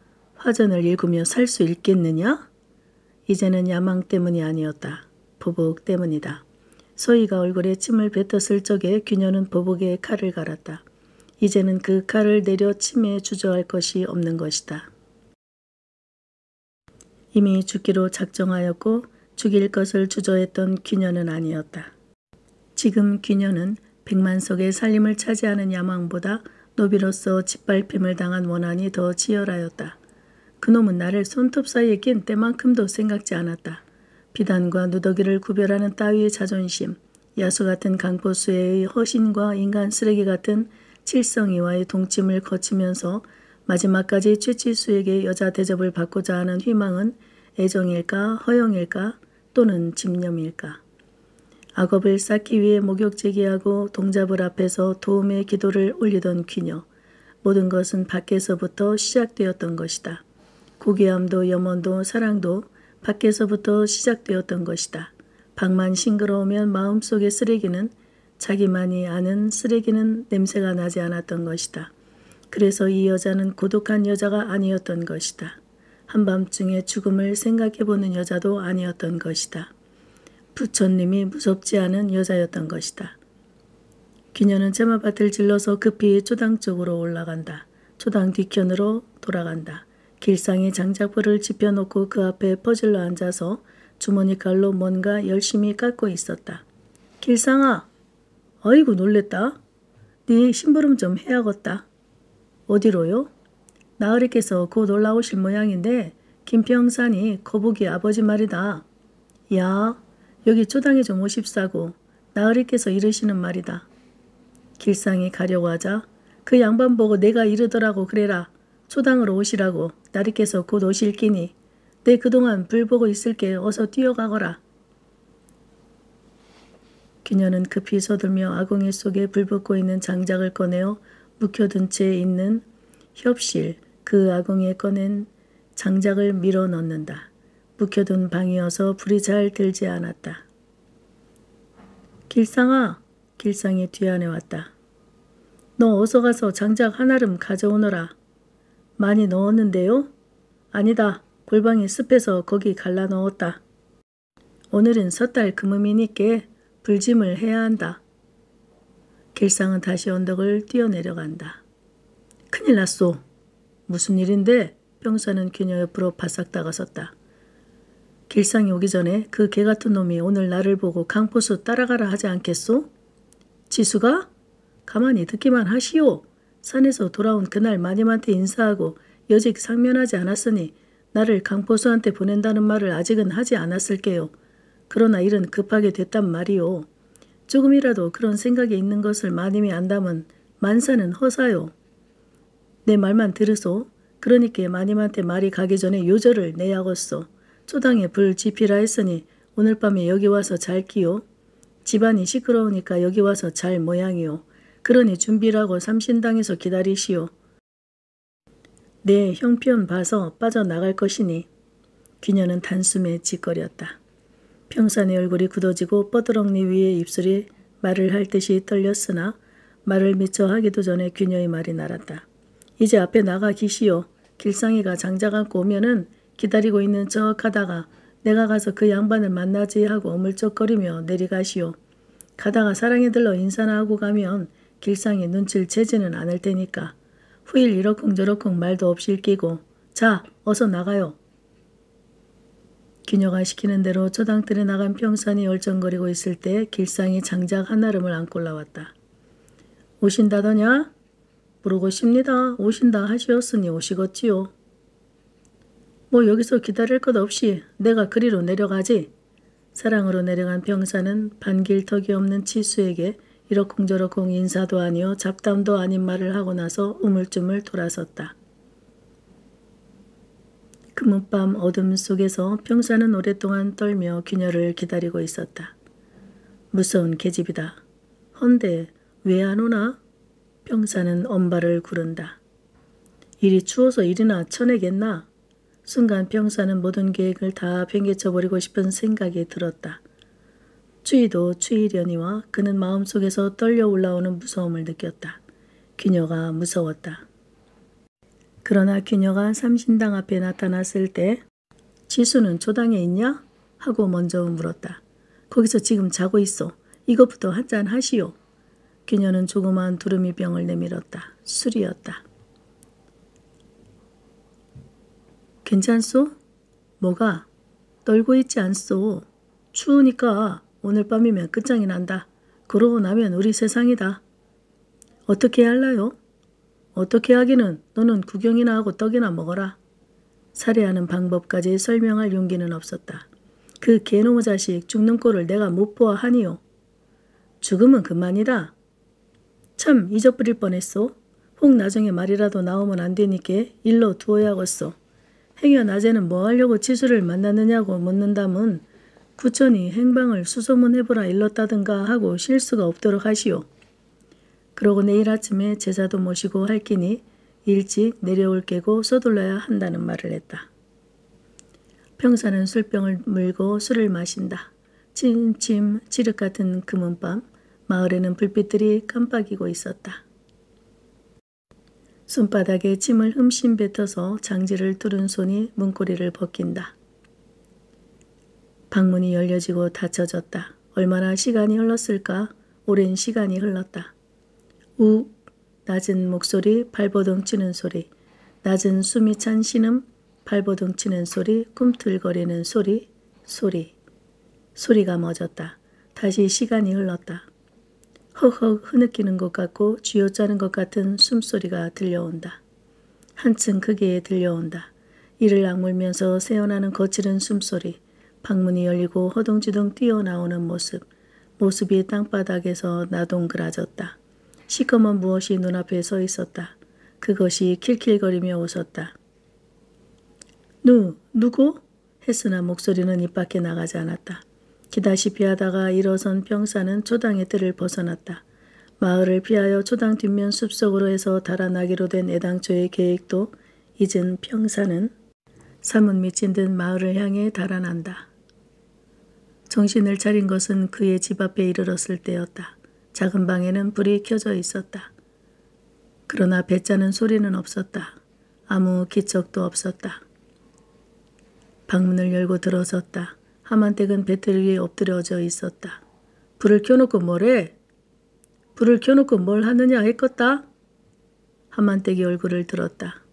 화전을 읽으며 살 수 있겠느냐? 이제는 야망 때문이 아니었다. 보복 때문이다. 소희가 얼굴에 침을 뱉었을 적에 귀녀는 보복에 칼을 갈았다. 이제는 그 칼을 내려 침에 주저할 것이 없는 것이다. 이미 죽기로 작정하였고 죽일 것을 주저했던 귀녀는 아니었다. 지금 귀녀는 백만석의 살림을 차지하는 야망보다 노비로서 짓밟힘을 당한 원한이 더 치열하였다. 그놈은 나를 손톱 사이에 낀 때만큼도 생각지 않았다. 비단과 누더기를 구별하는 따위의 자존심, 야수 같은 강포수의 허신과 인간 쓰레기 같은 칠성이와의 동침을 거치면서 마지막까지 최칠수에게 여자 대접을 받고자 하는 희망은 애정일까 허영일까 또는 집념일까. 악업을 쌓기 위해 목욕 제기하고 동자불 앞에서 도움의 기도를 올리던 귀녀. 모든 것은 밖에서부터 시작되었던 것이다. 고귀함도 염원도 사랑도 밖에서부터 시작되었던 것이다. 방만 싱그러우면 마음속의 쓰레기는 자기만이 아는 쓰레기는 냄새가 나지 않았던 것이다. 그래서 이 여자는 고독한 여자가 아니었던 것이다. 한밤중에 죽음을 생각해보는 여자도 아니었던 것이다. 부처님이 무섭지 않은 여자였던 것이다. 귀녀는 제마밭을 질러서 급히 초당 쪽으로 올라간다. 초당 뒤편으로 돌아간다. 길상에 장작불을 지펴놓고 그 앞에 퍼질러 앉아서 주머니 칼로 뭔가 열심히 깎고 있었다. 길상아! 아이고 놀랬다. 네 심부름 좀 해야겠다. 어디로요? 나으리께서 곧 올라오실 모양인데 김평산이 거북이 아버지 말이다. 야, 여기 초당에 좀 오십사고 나으리께서 이르시는 말이다. 길상이 가려고 하자 그 양반 보고 내가 이르더라고 그래라. 초당으로 오시라고 나리께서 곧 오실 끼니 내 그동안 불 보고 있을게 어서 뛰어가거라. 귀녀는 급히 서둘며 아궁이 속에 불 붙고 있는 장작을 꺼내어 묵혀둔 채 있는 협실 그 아궁이에 꺼낸 장작을 밀어 넣는다. 묵혀둔 방이어서 불이 잘 들지 않았다. 길상아! 길상이 뒤안에 왔다. 너 어서 가서 장작 하나름 가져오너라. 많이 넣었는데요? 아니다. 골방이 습해서 거기 갈라 넣었다. 오늘은 섣달 금음이니께 불짐을 해야 한다. 길상은 다시 언덕을 뛰어내려간다. 큰일 났소. 무슨 일인데? 병사는 귀녀 옆으로 바싹 다가섰다. 길상이 오기 전에 그 개같은 놈이 오늘 나를 보고 강포수 따라가라 하지 않겠소? 지수가? 가만히 듣기만 하시오. 산에서 돌아온 그날 마님한테 인사하고 여직 상면하지 않았으니 나를 강포수한테 보낸다는 말을 아직은 하지 않았을게요. 그러나 일은 급하게 됐단 말이오. 조금이라도 그런 생각이 있는 것을 마님이 안다면 만사는 허사요. 내 말만 들으소. 그러니까 마님한테 말이 가기 전에 요절을 내야겠소. 초당에 불 지피라 했으니 오늘 밤에 여기 와서 잘 끼요. 집안이 시끄러우니까 여기 와서 잘 모양이요. 그러니 준비라고 삼신당에서 기다리시오. 내 형편 봐서 빠져나갈 것이니. 귀녀는 단숨에 짓거렸다. 평산의 얼굴이 굳어지고 뻐드렁니 위에 입술이 말을 할 듯이 떨렸으나 말을 미처 하기도 전에 귀녀의 말이 날았다. 이제 앞에 나가 기시오. 길상이가 장작 안고 오면은 기다리고 있는 척 하다가 내가 가서 그 양반을 만나지 하고 어물쩍거리며 내리가시오. 가다가 사랑에 들러 인사나 하고 가면 길상이 눈치를 채지는 않을 테니까. 후일 이러쿵저러쿵 말도 없이 끼고 자 어서 나가요. 귀녀가 시키는 대로 초당뜰에 나간 평산이 얼쩡거리고 있을 때 길상이 장작 한아름을 안고 올라왔다. 오신다더냐? 부르고 싶니다. 오신다 하시었으니 오시겠지요. 뭐 여기서 기다릴 것 없이 내가 그리로 내려가지. 사랑으로 내려간 병사는 반길턱이 없는 치수에게 이러쿵저러쿵 인사도 아니요 잡담도 아닌 말을 하고 나서 우물쭈물 돌아섰다. 금은밤 어둠 속에서 병사는 오랫동안 떨며 귀녀를 기다리고 있었다. 무서운 계집이다. 헌데 왜 안 오나? 병사는 엄발을 구른다. 일이 추워서 일이나 쳐내겠나? 순간 병사는 모든 계획을 다 팽개쳐버리고 싶은 생각이 들었다. 추위도 추위려니와 그는 마음속에서 떨려 올라오는 무서움을 느꼈다. 귀녀가 무서웠다. 그러나 귀녀가 삼신당 앞에 나타났을 때 지수는 초당에 있냐? 하고 먼저 물었다. 거기서 지금 자고 있어. 이것부터 한잔 하시오. 귀녀는 조그마한 두루미병을 내밀었다. 술이었다. 괜찮소? 뭐가? 떨고 있지 않소. 추우니까 오늘 밤이면 끝장이 난다. 그러고 나면 우리 세상이다. 어떻게 할라요? 어떻게 하기는 너는 구경이나 하고 떡이나 먹어라. 살해하는 방법까지 설명할 용기는 없었다. 그 개놈의 자식 죽는 꼴을 내가 못 보아 하니요. 죽으면 그만이다. 참 잊어버릴 뻔했소. 혹 나중에 말이라도 나오면 안 되니까 일로 두어야겠소. 행여 낮에는 뭐 하려고 지수를 만났느냐고 묻는다면 구천이 행방을 수소문해보라 일렀다든가 하고 실수가 없도록 하시오. 그러고 내일 아침에 제사도 모시고 할 끼니 일찍 내려올 게고 서둘러야 한다는 말을 했다. 병사는 술병을 물고 술을 마신다. 침침 칠흑 같은 금은밤 마을에는 불빛들이 깜빡이고 있었다. 손바닥에 침을 흠씬 뱉어서 장지를 뚫은 손이 문고리를 벗긴다. 방문이 열려지고 닫혀졌다. 얼마나 시간이 흘렀을까? 오랜 시간이 흘렀다. 욱 낮은 목소리, 발버둥 치는 소리, 낮은 숨이 찬 신음, 발버둥 치는 소리, 꿈틀거리는 소리, 소리가 멎었다. 다시 시간이 흘렀다. 헉헉 흐느끼는 것 같고 쥐어짜는 것 같은 숨소리가 들려온다. 한층 크게 들려온다. 이를 악물면서 새어나는 거칠은 숨소리, 방문이 열리고 허둥지둥 뛰어나오는 모습이 땅바닥에서 나동그라졌다. 시커먼 무엇이 눈앞에 서 있었다. 그것이 킬킬거리며 웃었다. 누구? 했으나 목소리는 입 밖에 나가지 않았다. 기다시피 하다가 일어선 병사는 초당의 뜰을 벗어났다. 마을을 피하여 초당 뒷면 숲속으로 해서 달아나기로 된 애당초의 계획도 잊은 병사는 사문 미친 듯 마을을 향해 달아난다. 정신을 차린 것은 그의 집 앞에 이르렀을 때였다. 작은 방에는 불이 켜져 있었다. 그러나 배짜는 소리는 없었다. 아무 기척도 없었다. 방문을 열고 들어섰다. 하만댁은 배틀 위에 엎드려져 있었다. 불을 켜놓고 뭐래? 불을 켜놓고 뭘 하느냐 했겄다? 하만댁이 얼굴을 들었다.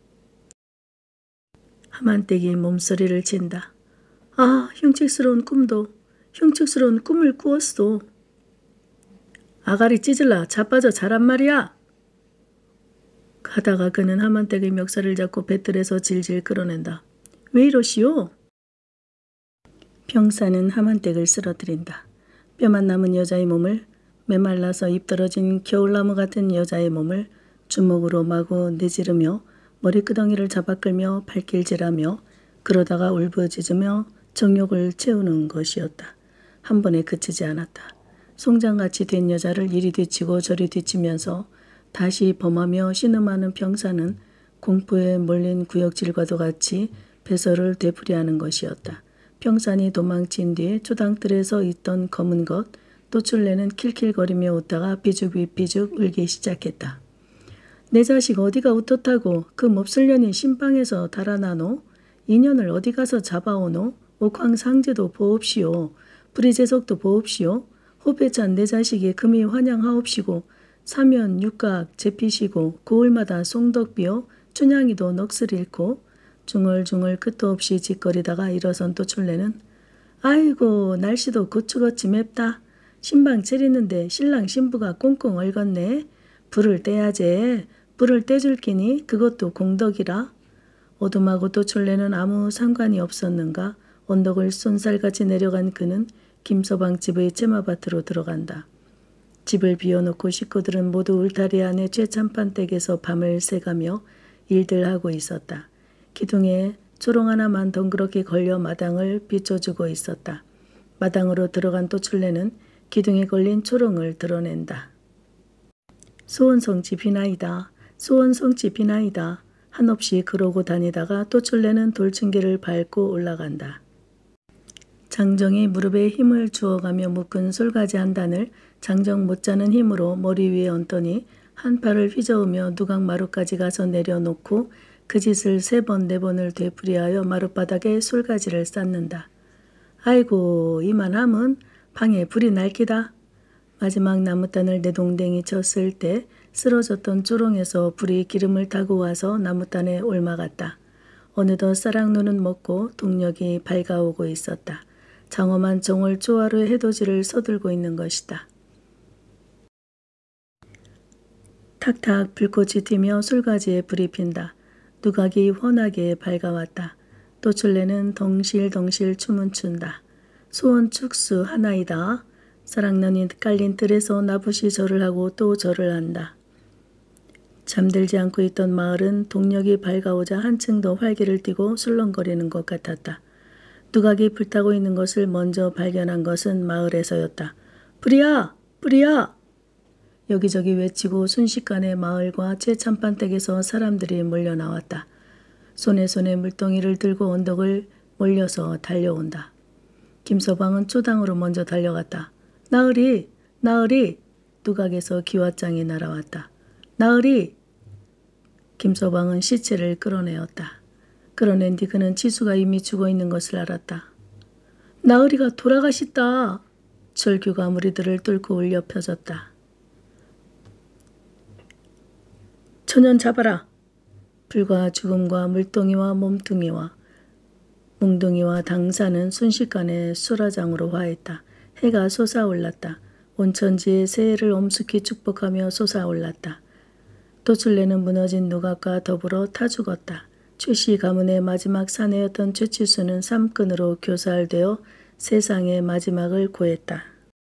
하만댁이 몸서리를 친다. 아, 흉측스러운 꿈을 꾸었소. 아가리 찢을라 자빠져 자란 말이야. 가다가 그는 하만댁의 멱살을 잡고 배틀에서 질질 끌어낸다. 왜 이러시오? 병사는 하만댁을 쓰러뜨린다. 뼈만 남은 여자의 몸을, 메말라서 입 떨어진 겨울나무 같은 여자의 몸을 주먹으로 마구 내지르며 머리끄덩이를 잡아 끌며 발길질하며 그러다가 울부짖으며 정욕을 채우는 것이었다. 한 번에 그치지 않았다. 송장같이 된 여자를 이리 뒤치고 저리 뒤치면서 다시 범하며 신음하는 병사는 공포에 몰린 구역질과도 같이 배설을 되풀이하는 것이었다. 병사니 도망친 뒤 초당뜰에서 있던 검은 것 또출레는 킬킬거리며 웃다가 비죽비죽 울기 시작했다. 내 자식 어디가 우떻하고 그 몹쓸 년이 신방에서 달아나노? 인연을 어디 가서 잡아오노? 옥황상제도 보옵시오. 불의제석도 보옵시오. 호배찬 내 자식이 금이 환양하옵시고 사면 육각 제피시고 고을마다 송덕비어 춘향이도 넋을 잃고 중얼중얼 끝도 없이 짓거리다가 일어선 또출레는 아이고 날씨도 고추같이 맵다. 신방 차리는데 신랑 신부가 꽁꽁 얼겄네. 불을 떼야지. 불을 떼줄 끼니 그것도 공덕이라. 어둠하고 또출레는 아무 상관이 없었는가. 언덕을 쏜살같이 내려간 그는 김서방 집의 채마밭으로 들어간다. 집을 비워놓고 식구들은 모두 울타리 안에 쇠참판댁에서 밤을 새가며 일들 하고 있었다. 기둥에 초롱 하나만 덩그렇게 걸려 마당을 비춰주고 있었다. 마당으로 들어간 또출레는 기둥에 걸린 초롱을 드러낸다. 소원성지 비나이다. 소원성지 비나이다. 한없이 그러고 다니다가 또출레는 돌층계를 밟고 올라간다. 장정이 무릎에 힘을 주어가며 묶은 솔가지 한 단을 장정 못자는 힘으로 머리 위에 얹더니 한 팔을 휘저으며 누각 마루까지 가서 내려놓고 그 짓을 3번 4번을 되풀이하여 마룻바닥에 솔가지를 쌓는다. 아이고 이만함은 방에 불이 날기다. 마지막 나무단을 내동댕이 쳤을 때 쓰러졌던 쪼롱에서 불이 기름을 타고 와서 나무단에 올마갔다. 어느덧 쌀락눈은 먹고 동력이 밝아오고 있었다. 장엄한 정월 조화로의 해돋이를 서들고 있는 것이다. 탁탁 불꽃이 튀며 솔가지에 불이 핀다. 누각이 훤하게 밝아왔다. 또출레는 덩실덩실 춤은 춘다. 소원 축수 하나이다. 사랑눈이 깔린 뜰에서 나부시 절을 하고 또 절을 한다. 잠들지 않고 있던 마을은 동력이 밝아오자 한층 더 활기를 띠고 술렁거리는 것 같았다. 누각이 불타고 있는 것을 먼저 발견한 것은 마을에서였다. 불이야! 불이야! 여기저기 외치고 순식간에 마을과 쇠참판댁에서 사람들이 몰려나왔다. 손에 물동이를 들고 언덕을 몰려서 달려온다. 김서방은 초당으로 먼저 달려갔다. 나으리! 나으리! 누각에서 기왓장이 날아왔다. 나으리! 김서방은 시체를 끌어내었다. 끌어낸 뒤 그는 지수가 이미 죽어있는 것을 알았다. 나으리가 돌아가셨다. 절규가 무리들을 뚫고 울려 펴졌다. 천연 잡아라. 불과 죽음과 물동이와 몸뚱이와 몽둥이와 당사는 순식간에 수라장으로 화했다. 해가 솟아올랐다. 온천지에 새해를 엄숙히 축복하며 솟아올랐다. 또출레는 무너진 누각과 더불어 타 죽었다. 최씨 가문의 마지막 사내였던 최치수는 삼끈으로 교살되어 세상의 마지막을 고했다.